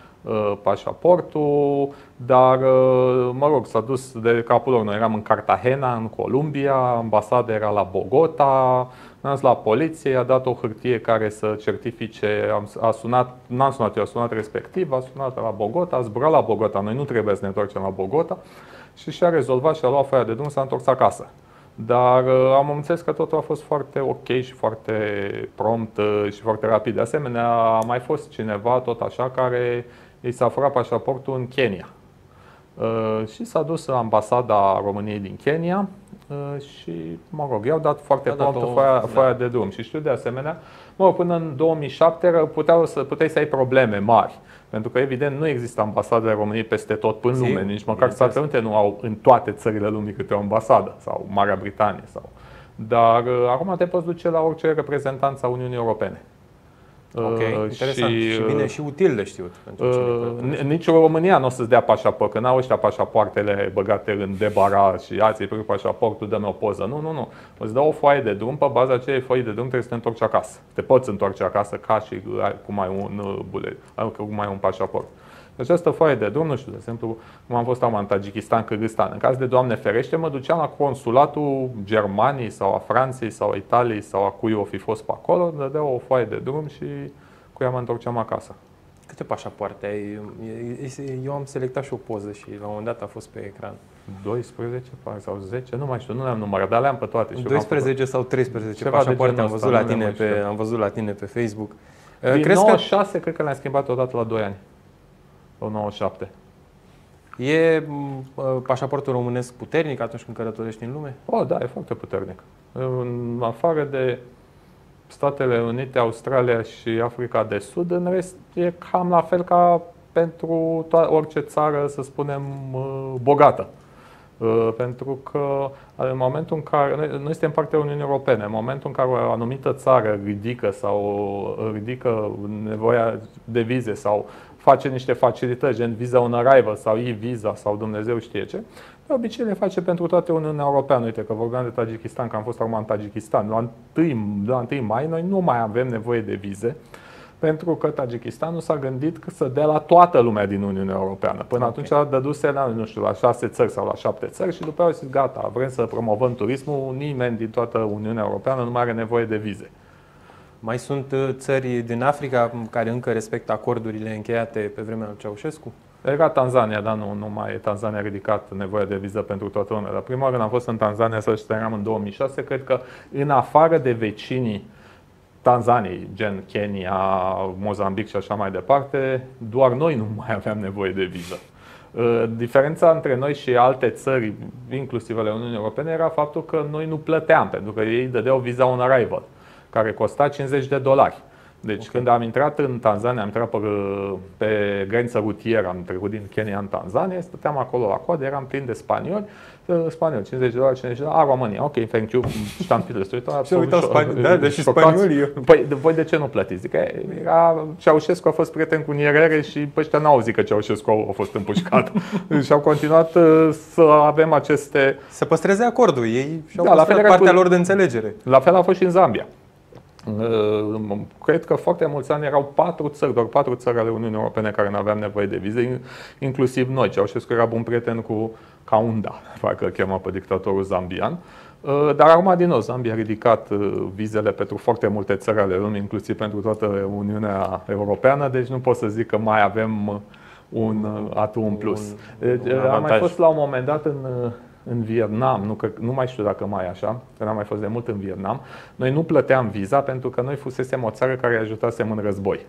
pașaportul, dar, mă rog, s-a dus de capul lor. Noi eram în Cartagena, în Columbia, ambasada era la Bogota, am zis la poliție, a dat o hârtie care să certifice, n-am sunat eu, a sunat respectiv, a sunat la Bogota, a zburat la Bogota, noi nu trebuie să ne întoarcem la Bogota și și-a rezolvat și a luat foaia de drum, s-a întors acasă. Dar am înțeles că totul a fost foarte ok și foarte prompt și foarte rapid. De asemenea, a mai fost cineva tot așa care i s-a furat pașaportul în Kenya. Și s-a dus la ambasada României din Kenya și, mă rog, i-au dat foarte prompt foaia de drum. Și știu de asemenea, până în 2007 puteai să ai probleme mari. Pentru că, evident, nu există ambasadele României peste tot în lume. Nici măcar Statele Unite nu au în toate țările lumii câte o ambasadă, sau Marea Britanie. Dar acum te poți duce la orice reprezentanță a Uniunii Europene. Ok, interesant. Și bine și util de știut. Nici România nu o să-ți dea pașaport, că n-au ăștia pașapoartele băgate în debara și ați pe pașaportul, dă-mi o poză. Nu. Îți dă o foaie de drum, pe baza acelei foi de drum trebuie să te întorci acasă. Te poți întoarce acasă ca și cum ai un bulet, cum ai un pașaport. Această foaie de drum, nu știu, de exemplu, cum am fost în Tajikistan, Kârgâzstan. În caz de Doamne ferește, mă duceam la consulatul Germaniei sau a Franței sau a Italiei sau a cui o fi fost pe acolo, dădea o foaie de drum și cu ea mă întorceam acasă. Câte pașapoarte ai? Eu am selectat și o poză și la un moment dat a fost pe ecran. 12 sau 10, nu mai știu, nu le-am numărat, dar le-am pe toate. 12 sau 13 pașapoarte am văzut la tine pe Facebook. Din 96 cred că le-am schimbat odată la 2 ani. Sau 97. E pașaportul românesc puternic atunci când călătorești în lume? Da, e foarte puternic. În afară de Statele Unite, Australia și Africa de Sud. În rest e cam la fel ca pentru orice țară, să spunem, bogată. Pentru că în momentul în care noi suntem partea Uniunii Europene, în momentul în care o anumită țară ridică nevoia de vize sau face niște facilități, gen Visa on Arrival sau e-Visa sau Dumnezeu știe ce, de obicei le face pentru toată Uniunea Europeană. Uite că vorbeam de Tajikistan, că am fost acum în Tajikistan. La 1 mai noi nu mai avem nevoie de vize, pentru că Tajikistanul s-a gândit să dea la toată lumea din Uniunea Europeană. Până atunci a dăduse la, nu știu, la 6 țări sau la 7 țări și după aceea au zis, gata, vrem să promovăm turismul, nimeni din toată Uniunea Europeană nu mai are nevoie de vize. Mai sunt țări din Africa care încă respectă acordurile încheiate pe vremea lui Ceaușescu? Era Tanzania, dar nu mai e. Tanzania a ridicat nevoia de viză pentru toată lumea. Dar prima oară când am fost în Tanzania, să știam, în 2006, cred că în afară de vecinii Tanzaniei, gen Kenya, Mozambic și așa mai departe, doar noi nu mai aveam nevoie de viză. Diferența între noi și alte țări, inclusiv ale Uniunii Europene, era faptul că noi nu plăteam, pentru că ei dădeau Visa on Arrival, care costa $50. Deci când am intrat în Tanzania, am intrat pe granița rutieră, am trecut din Kenya în Tanzania, stăteam acolo la coadă, eram plin de spanioli, $50, $50, România, ok, thank you, ștampile se uitau absolut. Și spaniolii. Păi, voi de ce nu plătiți? Zic, Ceaușescu a fost prieten cu Nyerere și pe ăștia n-au zis că Ceaușescu a fost împușcat. Și au continuat să avem aceste... Să păstreze acordul, ei și-au păstrat partea lor de înțelegere. La fel a fost și în Zambia. Cred că foarte mulți ani erau doar 4 țări ale Uniunii Europene care nu aveam nevoie de vize, inclusiv noi. Ceaușescu era bun prieten cu Kaunda, parcă îl chema pe dictatorul zambian. Dar acum, din nou, Zambia a ridicat vizele pentru foarte multe țări ale lumii, inclusiv pentru toată Uniunea Europeană, deci nu pot să zic că mai avem un atu în plus. Am mai fost la un moment dat în Vietnam, nu mai știu dacă mai e așa, că n-am mai fost de mult în Vietnam. Noi nu plăteam viza pentru că noi fusesem o țară care îi ajutasem în război.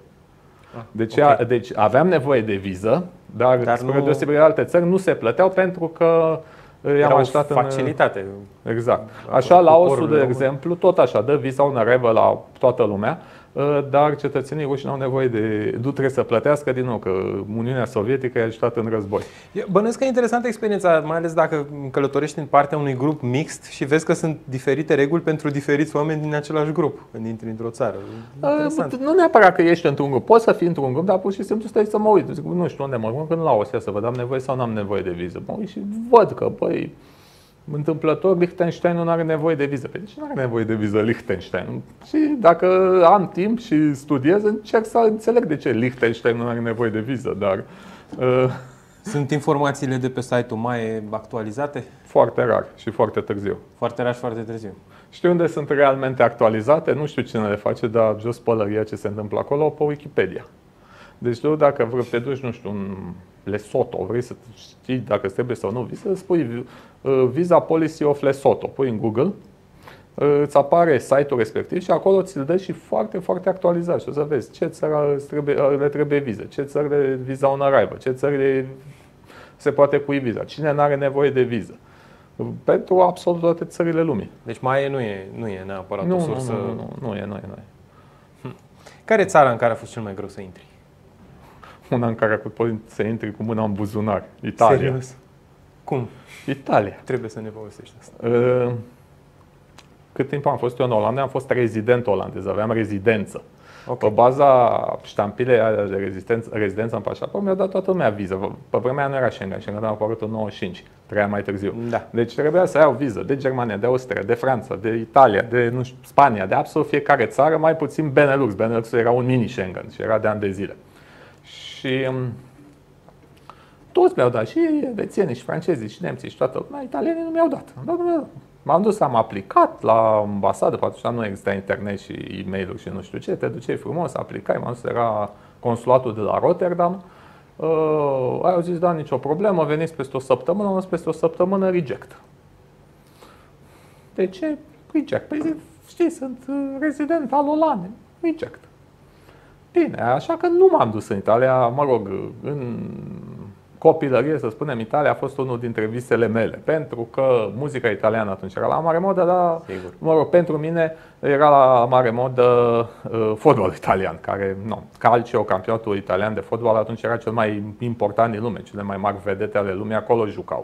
Deci aveam nevoie de viză, dar spre deosebire de alte țări nu se plăteau pentru că i-am ajutat facilitate. Exact. Așa, Laosul, de exemplu, tot așa, dă Visa on Arrival la toată lumea, dar cetățenii ruși nu au nevoie nu trebuie să plătească din nou, că Uniunea Sovietică i-a ajutat în război. Bănuiesc că e interesantă experiența, mai ales dacă călătorești în partea unui grup mixt și vezi că sunt diferite reguli pentru diferiți oameni din același grup când intri într-o țară. Nu neapărat că ești într-un grup, poți să fii într-un grup, dar pur și simplu stai să mă uit. Zic, nu știu unde mă rog, în Laos, să văd, am nevoie sau nu am nevoie de viză. Mă uit și văd că, băi, întâmplător, Liechtenstein nu are nevoie de viză. Păi de ce nu are nevoie de viză Liechtenstein? Și dacă am timp și studiez, încerc să înțeleg de ce Liechtenstein nu are nevoie de viză. Dar sunt informațiile de pe site-ul mai actualizate? Foarte rar și foarte târziu. Foarte rar și foarte târziu. Știu unde sunt realmente actualizate, nu știu cine le face, dar jos pălăria ce se întâmplă acolo, pe Wikipedia. Deci tu dacă te duci, nu știu, în Lesotho, vrei să știi dacă îți trebuie sau nu viză, spui Visa Policy of Lesotho, pui în Google, îți apare site-ul respectiv și acolo ți-l dă și foarte, foarte actualizat. Și o să vezi ce țări le trebuie viză, ce țări le Visa on Arrival, ce țări se poate cu viza, cine nu are nevoie de viză. Pentru absolut toate țările lumii. Deci mai nu e neapărat o sursă... Nu e. Care e țara în care a fost cel mai greu să intri? Una în care poți să intri cu mâna în buzunar. Italia. Serios? Cum? Italia. Trebuie să ne povestești asta. Cât timp am fost eu în Olanda, am fost rezident olandez, aveam rezidență. Okay. Pe baza ștampilei de rezidență în pașaport, mi-a dat toată lumea viză. Pe vremea nu era Schengen, Schengen a apărut în 95, 3 ani mai târziu. Da. Deci trebuia să iau viză de Germania, de Austria, de Franța, de Italia, de Spania, de absolut fiecare țară, mai puțin Benelux. Benelux era un mini Schengen și era de ani de zile. Și toți mi-au dat, și elvețienii, și francezii, și nemții, și toată lumea, italienii nu mi-au dat. M-am dus, am aplicat la ambasadă, pentru că nu exista internet și e-mail-uri și nu știu ce, te duceai frumos, aplicai, m-am dus, era consulatul de la Rotterdam, au zis, da, nicio problemă, veniți peste o săptămână, am zis peste o săptămână, reject. De ce? Reject. Păi zic, știi, sunt rezident al Olandei, reject. Bine, așa că nu m-am dus în Italia, mă rog, în copilărie, să spunem, Italia a fost unul dintre visele mele. Pentru că muzica italiană atunci era la mare modă, dar mă rog, pentru mine era la mare modă fotbalul italian, care, Calcio, campionatul italian de fotbal, atunci era cel mai important din lume. Cele mai mari vedete ale lumii acolo jucau.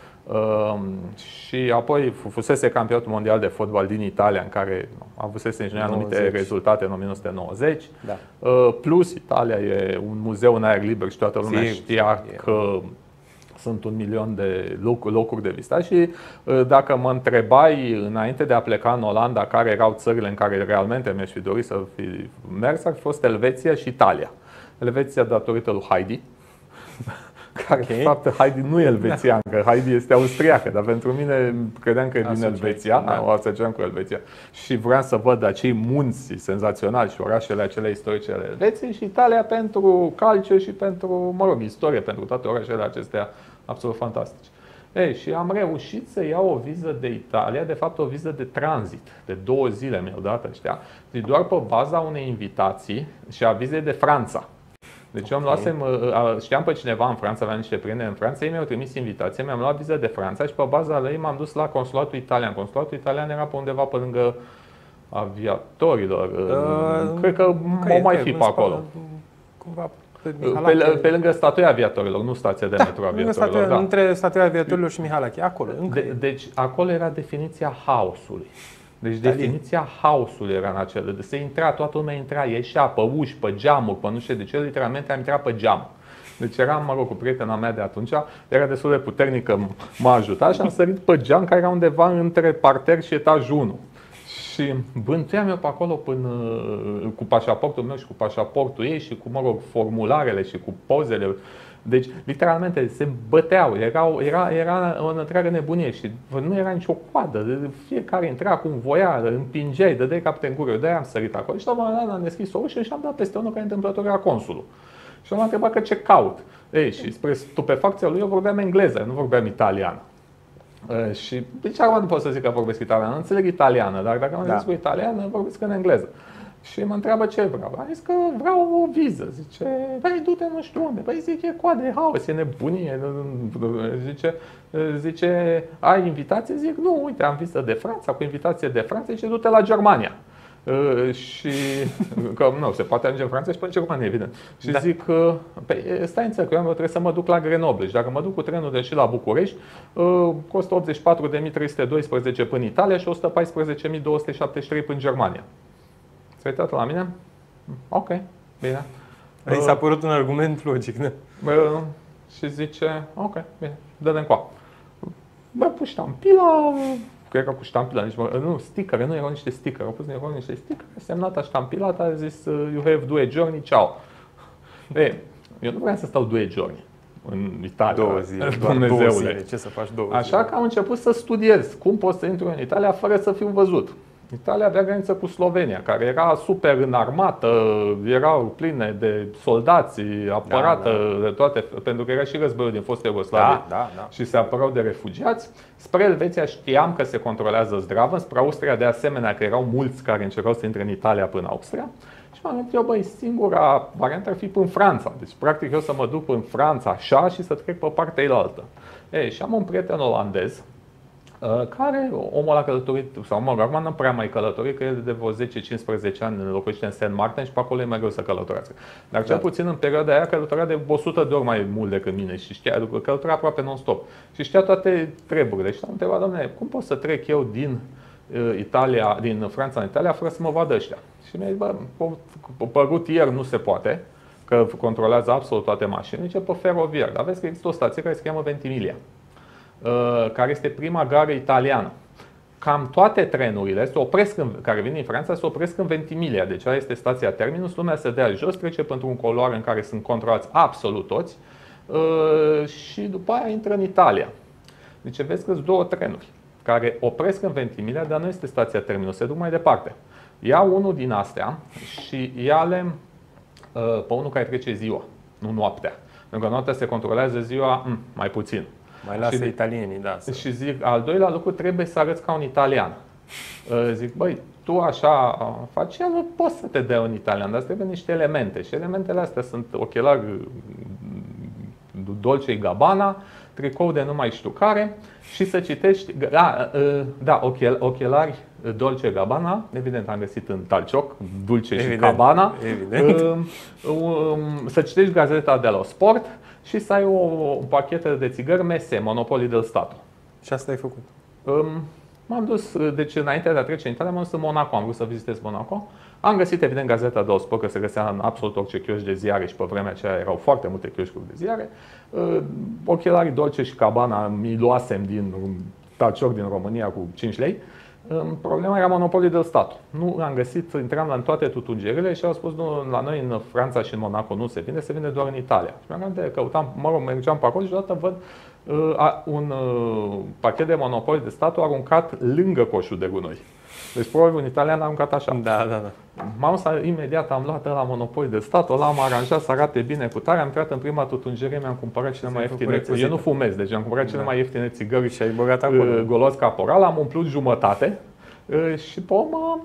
Și apoi fusese campionatul mondial de fotbal din Italia, în care avusese anumite rezultate în 1990. Da. Plus Italia e un muzeu în aer liber și toată lumea știa că sunt 1 milion de locuri de vizitat. Și dacă mă întrebai înainte de a pleca în Olanda care erau țările în care realmente mi-aș fi dorit să fi mers, ar fi fost Elveția și Italia. Elveția datorită lui Heidi, care de fapt Heidi nu e elvețiancă, Heidi este austriacă, dar pentru mine credeam că e din Elveția, o asociam cu Elveția și vreau să văd acei munți senzaționali și orașele acelea istorice ale Elveției, și Italia pentru calcio și pentru, istorie, pentru toate orașele acestea absolut fantastice. Și am reușit să iau o viză de Italia, de fapt o viză de tranzit, de 2 zile mi-au dat ăștia, doar pe baza unei invitații și a vizei de Franța. Deci eu știam pe cineva în Franța, aveam niște prieteni în Franța, ei mi-au trimis invitație, mi-am luat viză de Franța și pe baza ei m-am dus la consulatul italian. Consulatul italian era pe undeva pe lângă Aviatorilor. Cred că mai fi pe acolo. Pe lângă statuia Aviatorilor, nu stația de metro Aviatorilor. Între statuia Aviatorilor și Mihalache, acolo. Deci acolo era definiția haosului. Deci definiția haosului era în acele. Se intra, toată lumea intra, ieșea pe uși, pe geamuri, pe nu știu de ce, literalmente am intrat pe geam. Deci eram, cu prietena mea de atunci, era destul de puternică, m-a ajutat și am sărit pe geam care era undeva între parter și etajul 1. Și bântuiam eu pe acolo până cu pașaportul meu și cu pașaportul ei și cu, formularele și cu pozele. Deci, literalmente, se băteau, era o întreagă nebunie și nu era nicio coadă. Fiecare intra cum voia, împingeai, dădeai capete în gură. Eu de-aia am sărit acolo și la un moment dat am deschis o ușă și am dat peste unul care întâmplător era consulul. Și m-a întrebat că ce caut. Și spre stupefacția lui eu vorbeam engleză, nu vorbeam italiană. Și deci acum nu pot să zic că vorbesc italiană, înțeleg italiană, dar dacă mă zic cu italiană, vorbesc în engleză. Și mă întreabă ce vreau. Am zis că vreau o viză. Zice, băi, du-te nu știu unde. Băi, zic, e coadă, e haos, e nebunie. Zice, ai invitație? Zic, nu, uite, am viză de Franța, cu invitație de Franța. Zice, du-te la Germania. Și că nu, se poate ajunge în Franța și pe Germania, evident. Și zic, păi, stai înțeleg, că eu trebuie să mă duc la Grenoble. Și dacă mă duc cu trenul de și la București, costă 84.312 până Italia și 114.273 până Germania. S-a uitat la mine? Ok, bine. Aici s-a părut un argument logic, ne? Și zice, ok, bine, dă-ne încoa. Bă, pus ștampila, cred că cu ștampila, nu, stickere, nu erau niște stickere, au pus niște stickere, semnată ștampila, a zis, you have 2 giorni, ciao. Eu nu vreau să stau 2 giorni în Italia. 2 zile, doar 2 zile, ce să faci 2 zile? Așa că am început să studiez cum pot să intru în Italia fără să fiu văzut. Italia avea graniță cu Slovenia, care era super înarmată, erau pline de soldați, apărată de toate, pentru că era și războiul din fostă Iugoslavie și se apărau de refugiați. Spre Elveția știam că se controlează zdravă, spre Austria de asemenea că erau mulți care încercau să intre în Italia până Austria. Și m-am gândit eu, băi, singura variantă ar fi până în Franța. Deci practic eu să mă duc în Franța așa și să trec pe partea elaltă. Și am un prieten olandez care omul a călătorit, sau acum nu prea mai călătorit, că e de vreo 10-15 ani locuiește în St. Martin și pe acolo e mai greu să călătorească. Dar cel puțin în perioada aia călătorea de 100 de ori mai mult decât mine și știa, călătorea aproape non-stop. Și știa toate treburile. Și am întrebat, doamne, cum pot să trec eu din Franța în Italia fără să mă vadă ăștia? Și mi-a zis, bă, pe rutier nu se poate, că controlează absolut toate mașinile, zice, pe feroviar. Dar vezi că există o stație care se cheamă Ventimiglia, care este prima gară italiană. Cam toate trenurile care vin din Franța se opresc în Ventimiglia. Deci aia este stația terminus, lumea se dea jos, trece pentru un coloar în care sunt controlați absolut toți și după aia intră în Italia. Deci vezi că sunt 2 trenuri care opresc în Ventimiglia, dar nu este stația terminus, se duc mai departe. Iau unul din astea și ia-le pe unul care trece ziua, nu noaptea. Pentru că noaptea se controlează, ziua mai puțin. Mai lasă italienii, da. Și zic, al doilea lucru, trebuie să arăți ca un italian. Zic, băi, tu așa faci, nu poți să te dea un italian, dar trebuie niște elemente. Și elementele astea sunt ochelari Dolce & Gabbana, tricou de nu mai știu care și să citești, ochelari Dolce & Gabbana, evident am găsit în Talcioc, Dulce și Gabbana, să citești gazeta de la Sport și să ai un pachet de țigări Mese, Monopoly del Stato. Și asta ai făcut? M-am dus, deci înainte de a trece în Italia, m-am dus în Monaco, am vrut să vizitez Monaco. Am găsit evident gazeta de la Sport, că se găsea în absolut orice chioșc de ziare și pe vremea aceea erau foarte multe chioșcuri de ziare. Ochelarii Dolce și Gabbana mi luasem din Talcioc din România cu 5 lei. Problema era Monopoly del Stato. Nu am găsit, intram în toate tutungerile și au spus nu, la noi în Franța și în Monaco nu se vinde, se vinde doar în Italia. Și mi-am gândit, căutam, mergeam pe acolo și deodată văd un pachet de Monopoly del Stato aruncat lângă coșul de gunoi. Deci probabil un italian a aruncat așa. Da. Imediat am luat la Monopoly del Stato, l-am aranjat să arate bine cu tare, am intrat în prima tutungere, mi-am cumpărat cele mai ieftine. Eu nu fumez, deci am cumpărat cele mai ieftine țigări și ai băgat acolo. Golos Caporal, am umplut jumătate și pe urmă,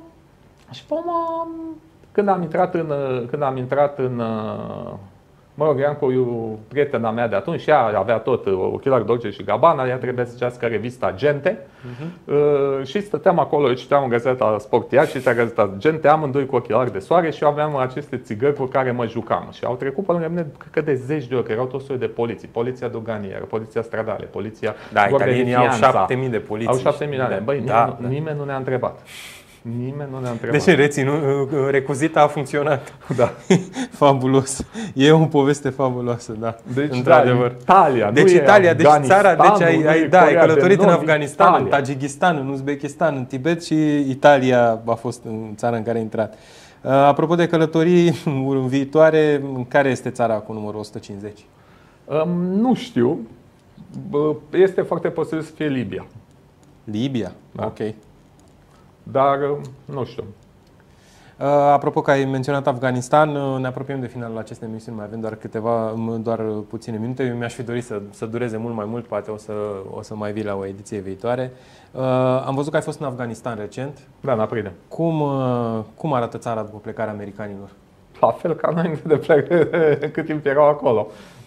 când am intrat în mă rog, eram cu prietena mea de atunci și ea avea tot ochelari Dolce și Gabbana, ea trebuia să citească revista Gente și stăteam acolo, eu citeam în gazeta Sport, ea citea gazeta Gente, amândoi cu ochelari de soare și eu aveam aceste țigări cu care mă jucam. Și au trecut pe lângă mine, cred că de zeci de ori, că erau tot soiul de poliții, poliția doganieră, poliția stradale, poliția italienii au 7.000 de poliții. Au 7.000 de băi, nimeni nu ne-a întrebat. Nimeni nu ne-a întrebat. Deci recuzita a funcționat. Da. Fabulos. E o poveste fabuloasă, da. Deci, într-adevăr. Italia, deci Italia, deci țara, deci ai călătorit în Afganistan, Italia. în Tajikistan, în Uzbekistan, în Tibet și Italia a fost în țara în care ai intrat. Apropo de călătorii viitoare, care este țara cu numărul 150? Nu știu. Este foarte posibil să fie Libia. Libia? Da. Ok. Dar nu știu. Apropo că ai menționat Afganistan, ne apropiem de finalul acestei emisiuni, mai avem doar puține minute. Eu mi-aș fi dorit să dureze mult mai mult, poate o să mai vii la o ediție viitoare. Am văzut că ai fost în Afganistan recent. Da, în aprilie. Cum arată țara după plecarea americanilor? La fel ca noi de cât timp erau acolo.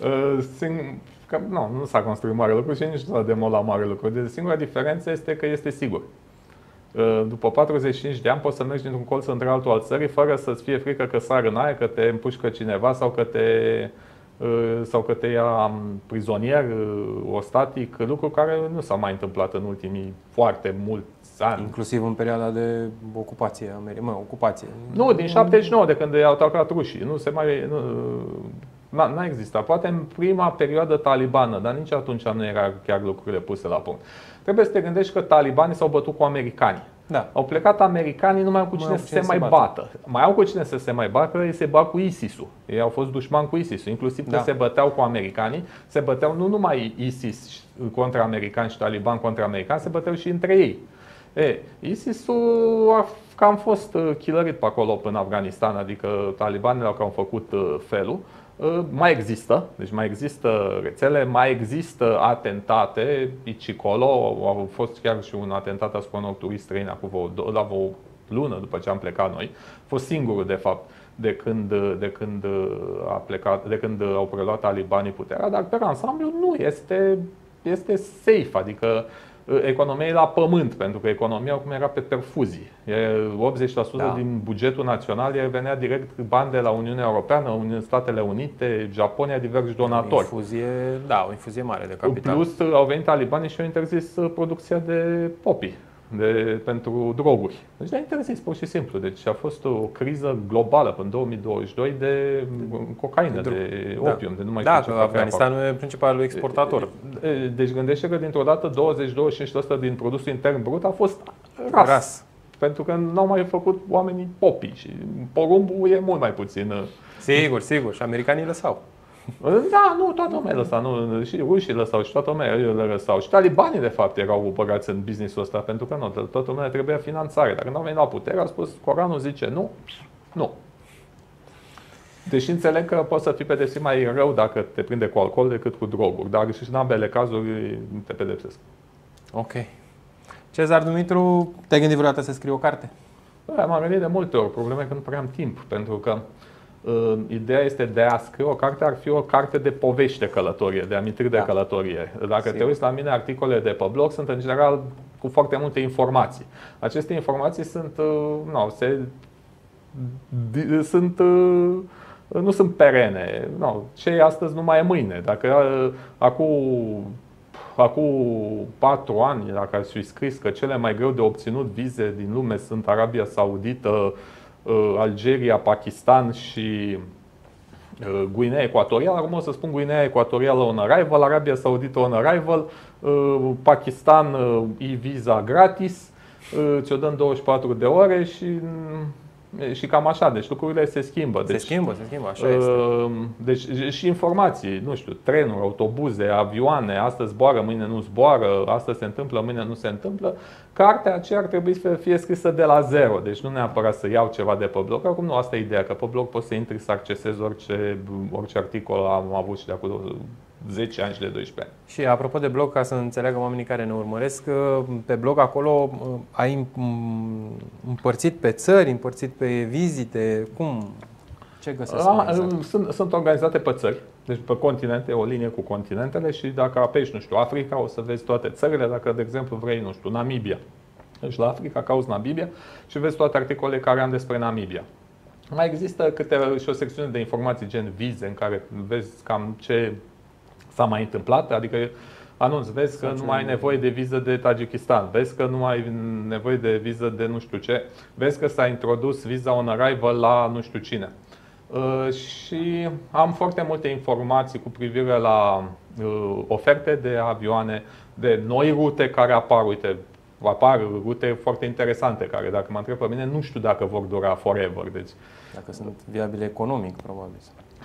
Nu s-a construit mare lucru și nici nu s-a demolat mare lucru. Deci singura diferență este că este sigur. După 45 de ani poți să mergi dintr-un colț într-altul al țării fără să-ți fie frică că sar în aer, că te împușcă cineva sau că te ia prizonier, ostatic, lucru care nu s-a mai întâmplat în ultimii foarte mulți ani. Inclusiv în perioada de ocupație. Ocupație. Nu, din 79, de când i-au atacat rușii. N-a existat. Poate în prima perioadă talibană, dar nici atunci nu era chiar lucrurile puse la punct. Trebuie să te gândești că talibanii s-au bătut cu americanii. Da. Au plecat americanii, nu mai au cu cine să se mai bată. Mai au cu cine să se mai bată, ei se bat cu ISIS-ul. Ei au fost dușmani cu ISIS-ul, inclusiv că se băteau cu americanii. Se băteau nu numai ISIS contra americani și taliban contra americani, se băteau și între ei. ISIS-ul a cam fost killerit pe acolo până în Afganistan, adică talibanii au cam făcut felul. Mai există rețele, mai există atentate aici și acolo. Au fost chiar și un atentat asupra unor turiști străini la o lună după ce am plecat noi. A fost singurul, de fapt, de când au preluat talibanii puterea, dar pe ansamblu nu este safe, adică economia e la pământ, pentru că economia acum era pe perfuzii. 80% din bugetul național venea direct bani de la Uniunea Europeană, Statele Unite, Japonia, diversi donatori. O infuzie mare de capital. Plus au venit talibanii și au interzis producția de popi pentru droguri. Deci le-a interzis pur și simplu. Deci a fost o criză globală până în 2022 de cocaină, de opium, de nu mai știu ce. Da, Afganistanul e principalul exportator. Deci gândește că dintr-o dată 20-25% din produsul intern brut a fost ras. Pentru că n-au mai făcut oamenii popii și porumbul e mult mai puțin. Sigur. Și americanii lăsau. Da, nu, toată lumea lăsa, și rușii lăsau și toată lumea le lăsau. Și talibanii, de fapt, erau băgați în business-ul ăsta, pentru că toată lumea trebuia finanțare. Dacă nu au venit la putere, a spus, Coranul zice nu. Deși înțeleg că poți să fii pedepsit mai rău dacă te prinde cu alcool decât cu droguri, dar și în ambele cazuri te pedepsesc. Ok. Cezar Dumitru, te-ai gândit vreodată să scrii o carte? M-am gândit de multe ori. Problema e că nu prea am timp, pentru că Ideea este de a scrie o carte, ar fi o carte de povești de călătorie, de amintiri de călătorie. Dacă te uiți la mine, articole de pe blog sunt în general cu foarte multe informații. Aceste informații nu sunt perene. Ce e astăzi nu mai e mâine. Dacă acum 4 ani, dacă aș fi scris că cele mai greu de obținut vize din lume sunt Arabia Saudită, Algeria, Pakistan și Guinea Ecuatorială, acum o să spun Guinea Ecuatorială on arrival, Arabia Saudită on arrival, Pakistan e-visa gratis, ți-o dăm 24 de ore și cam așa. Deci lucrurile se schimbă. Se schimbă, așa este. Deci și informații, nu știu, trenuri, autobuze, avioane, astăzi zboară, mâine nu zboară, astăzi se întâmplă, mâine nu se întâmplă. Cartea aceea ar trebui să fie scrisă de la zero, deci nu neapărat să iau ceva de pe blog. Acum nu, asta e ideea, că pe blog poți să intri să accesezi orice articol am avut și de acum 10 ani și de 12 ani. Și apropo de blog, ca să înțeleagă oamenii care ne urmăresc, pe blog acolo ai împărțit pe țări, împărțit pe vizite, cum? Ce găsesc? Sunt organizate pe țări, deci pe continente, o linie cu continentele și dacă apeși, nu știu, Africa, o să vezi toate țările. Dacă, de exemplu, vrei, nu știu, Namibia, deci la Africa cauți Namibia și vezi toate articolele care am despre Namibia. Mai există și o secțiune de informații gen vize, în care vezi cam ce s-a mai întâmplat, adică vezi că nu mai ai nevoie de viză de Tajikistan, vezi că nu ai nevoie de viză de nu știu ce, vezi că s-a introdus visa on arrival la nu știu cine. Și am foarte multe informații cu privire la oferte de avioane, de noi rute care apar. Uite, apar rute foarte interesante care, dacă mă întreb pe mine, nu știu dacă vor dura forever. Deci, dacă sunt viabile economic, probabil.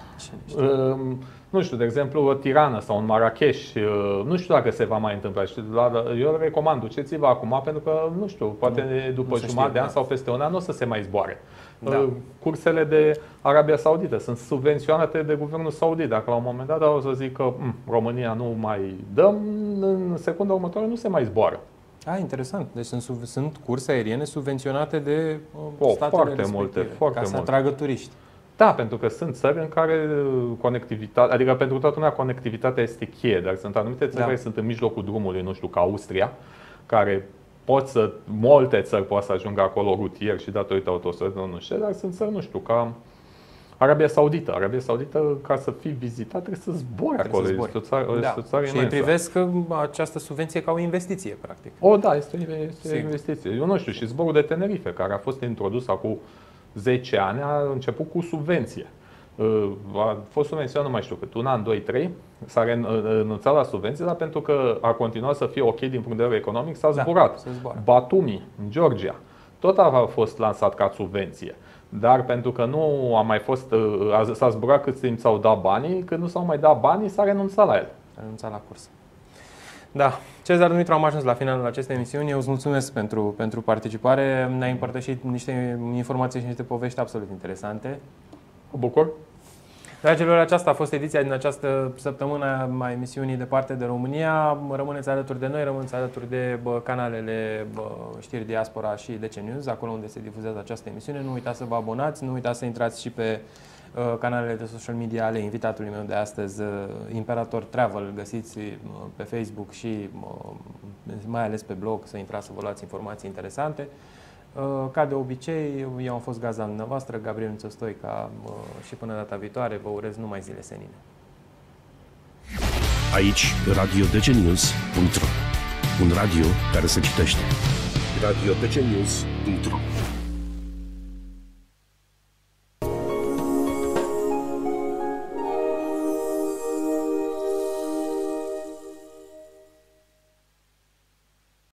Nu știu, de exemplu, Tirana sau în Marrakech, nu știu dacă se va mai întâmpla. Eu recomand, duceți-vă acum, pentru că, nu știu, poate după jumătate de an sau peste un an o să se mai zboare. Cursele de Arabia Saudită sunt subvenționate de guvernul saudit. Dacă la un moment dat o să zic că România nu mai dăm, în secunda următoare nu se mai zboară. Interesant. Deci sunt curse aeriene subvenționate de statele foarte respective, multe, foarte ca să multe. atragă turiști. Da, pentru că sunt țări în care conectivitatea, adică pentru toată lumea conectivitatea este cheie, dar sunt anumite țări care sunt în mijlocul drumului, nu știu, ca Austria, care multe țări pot să ajungă acolo rutier și datorită autostrăzilor, nu știu, dar sunt țări, nu știu, ca Arabia Saudită. Arabia Saudită, ca să fii vizitat, trebuie să zbori acolo. Este o țară imensă. Și ei privesc această subvenție ca o investiție, practic. Da, este o investiție. Eu nu știu, și zborul de Tenerife, care a fost introdus acum 10 ani, a început cu subvenție. A fost subvenționat, nu mai știu cât, un an, 2, 3, s-a renunțat la subvenție, dar pentru că a continuat să fie ok din punct de vedere economic, s-a zburat. Batumi, în Georgia, tot a fost lansat ca subvenție. Dar pentru că nu a mai fost, s-a zburat cât timp s-au dat banii, când nu s-au mai dat banii, s-a renunțat la el. S-a renunțat la cursă. Da. Cezar Dumitru, am ajuns la finalul acestei emisiuni. Eu îți mulțumesc pentru participare. Ne-ai împărtășit niște informații și niște povești absolut interesante. Mă bucur. Dragilor, aceasta a fost ediția din această săptămână a emisiunii Departe de România. Rămâneți alături de noi, rămâneți alături de canalele Știri Diaspora și DC News, acolo unde se difuzează această emisiune. Nu uitați să vă abonați, nu uitați să intrați și pe canalele de social media ale invitatului meu de astăzi, Imperator Travel. Găsiți pe Facebook și mai ales pe blog, să intrați să vă luați informații interesante. Ca de obicei, eu am fost gazda dumneavoastră, Gabriel Stoica, și până data viitoare vă urez numai zile senine. Aici, radiodcnews.ro, un radio care se citește. radiodcnews.ro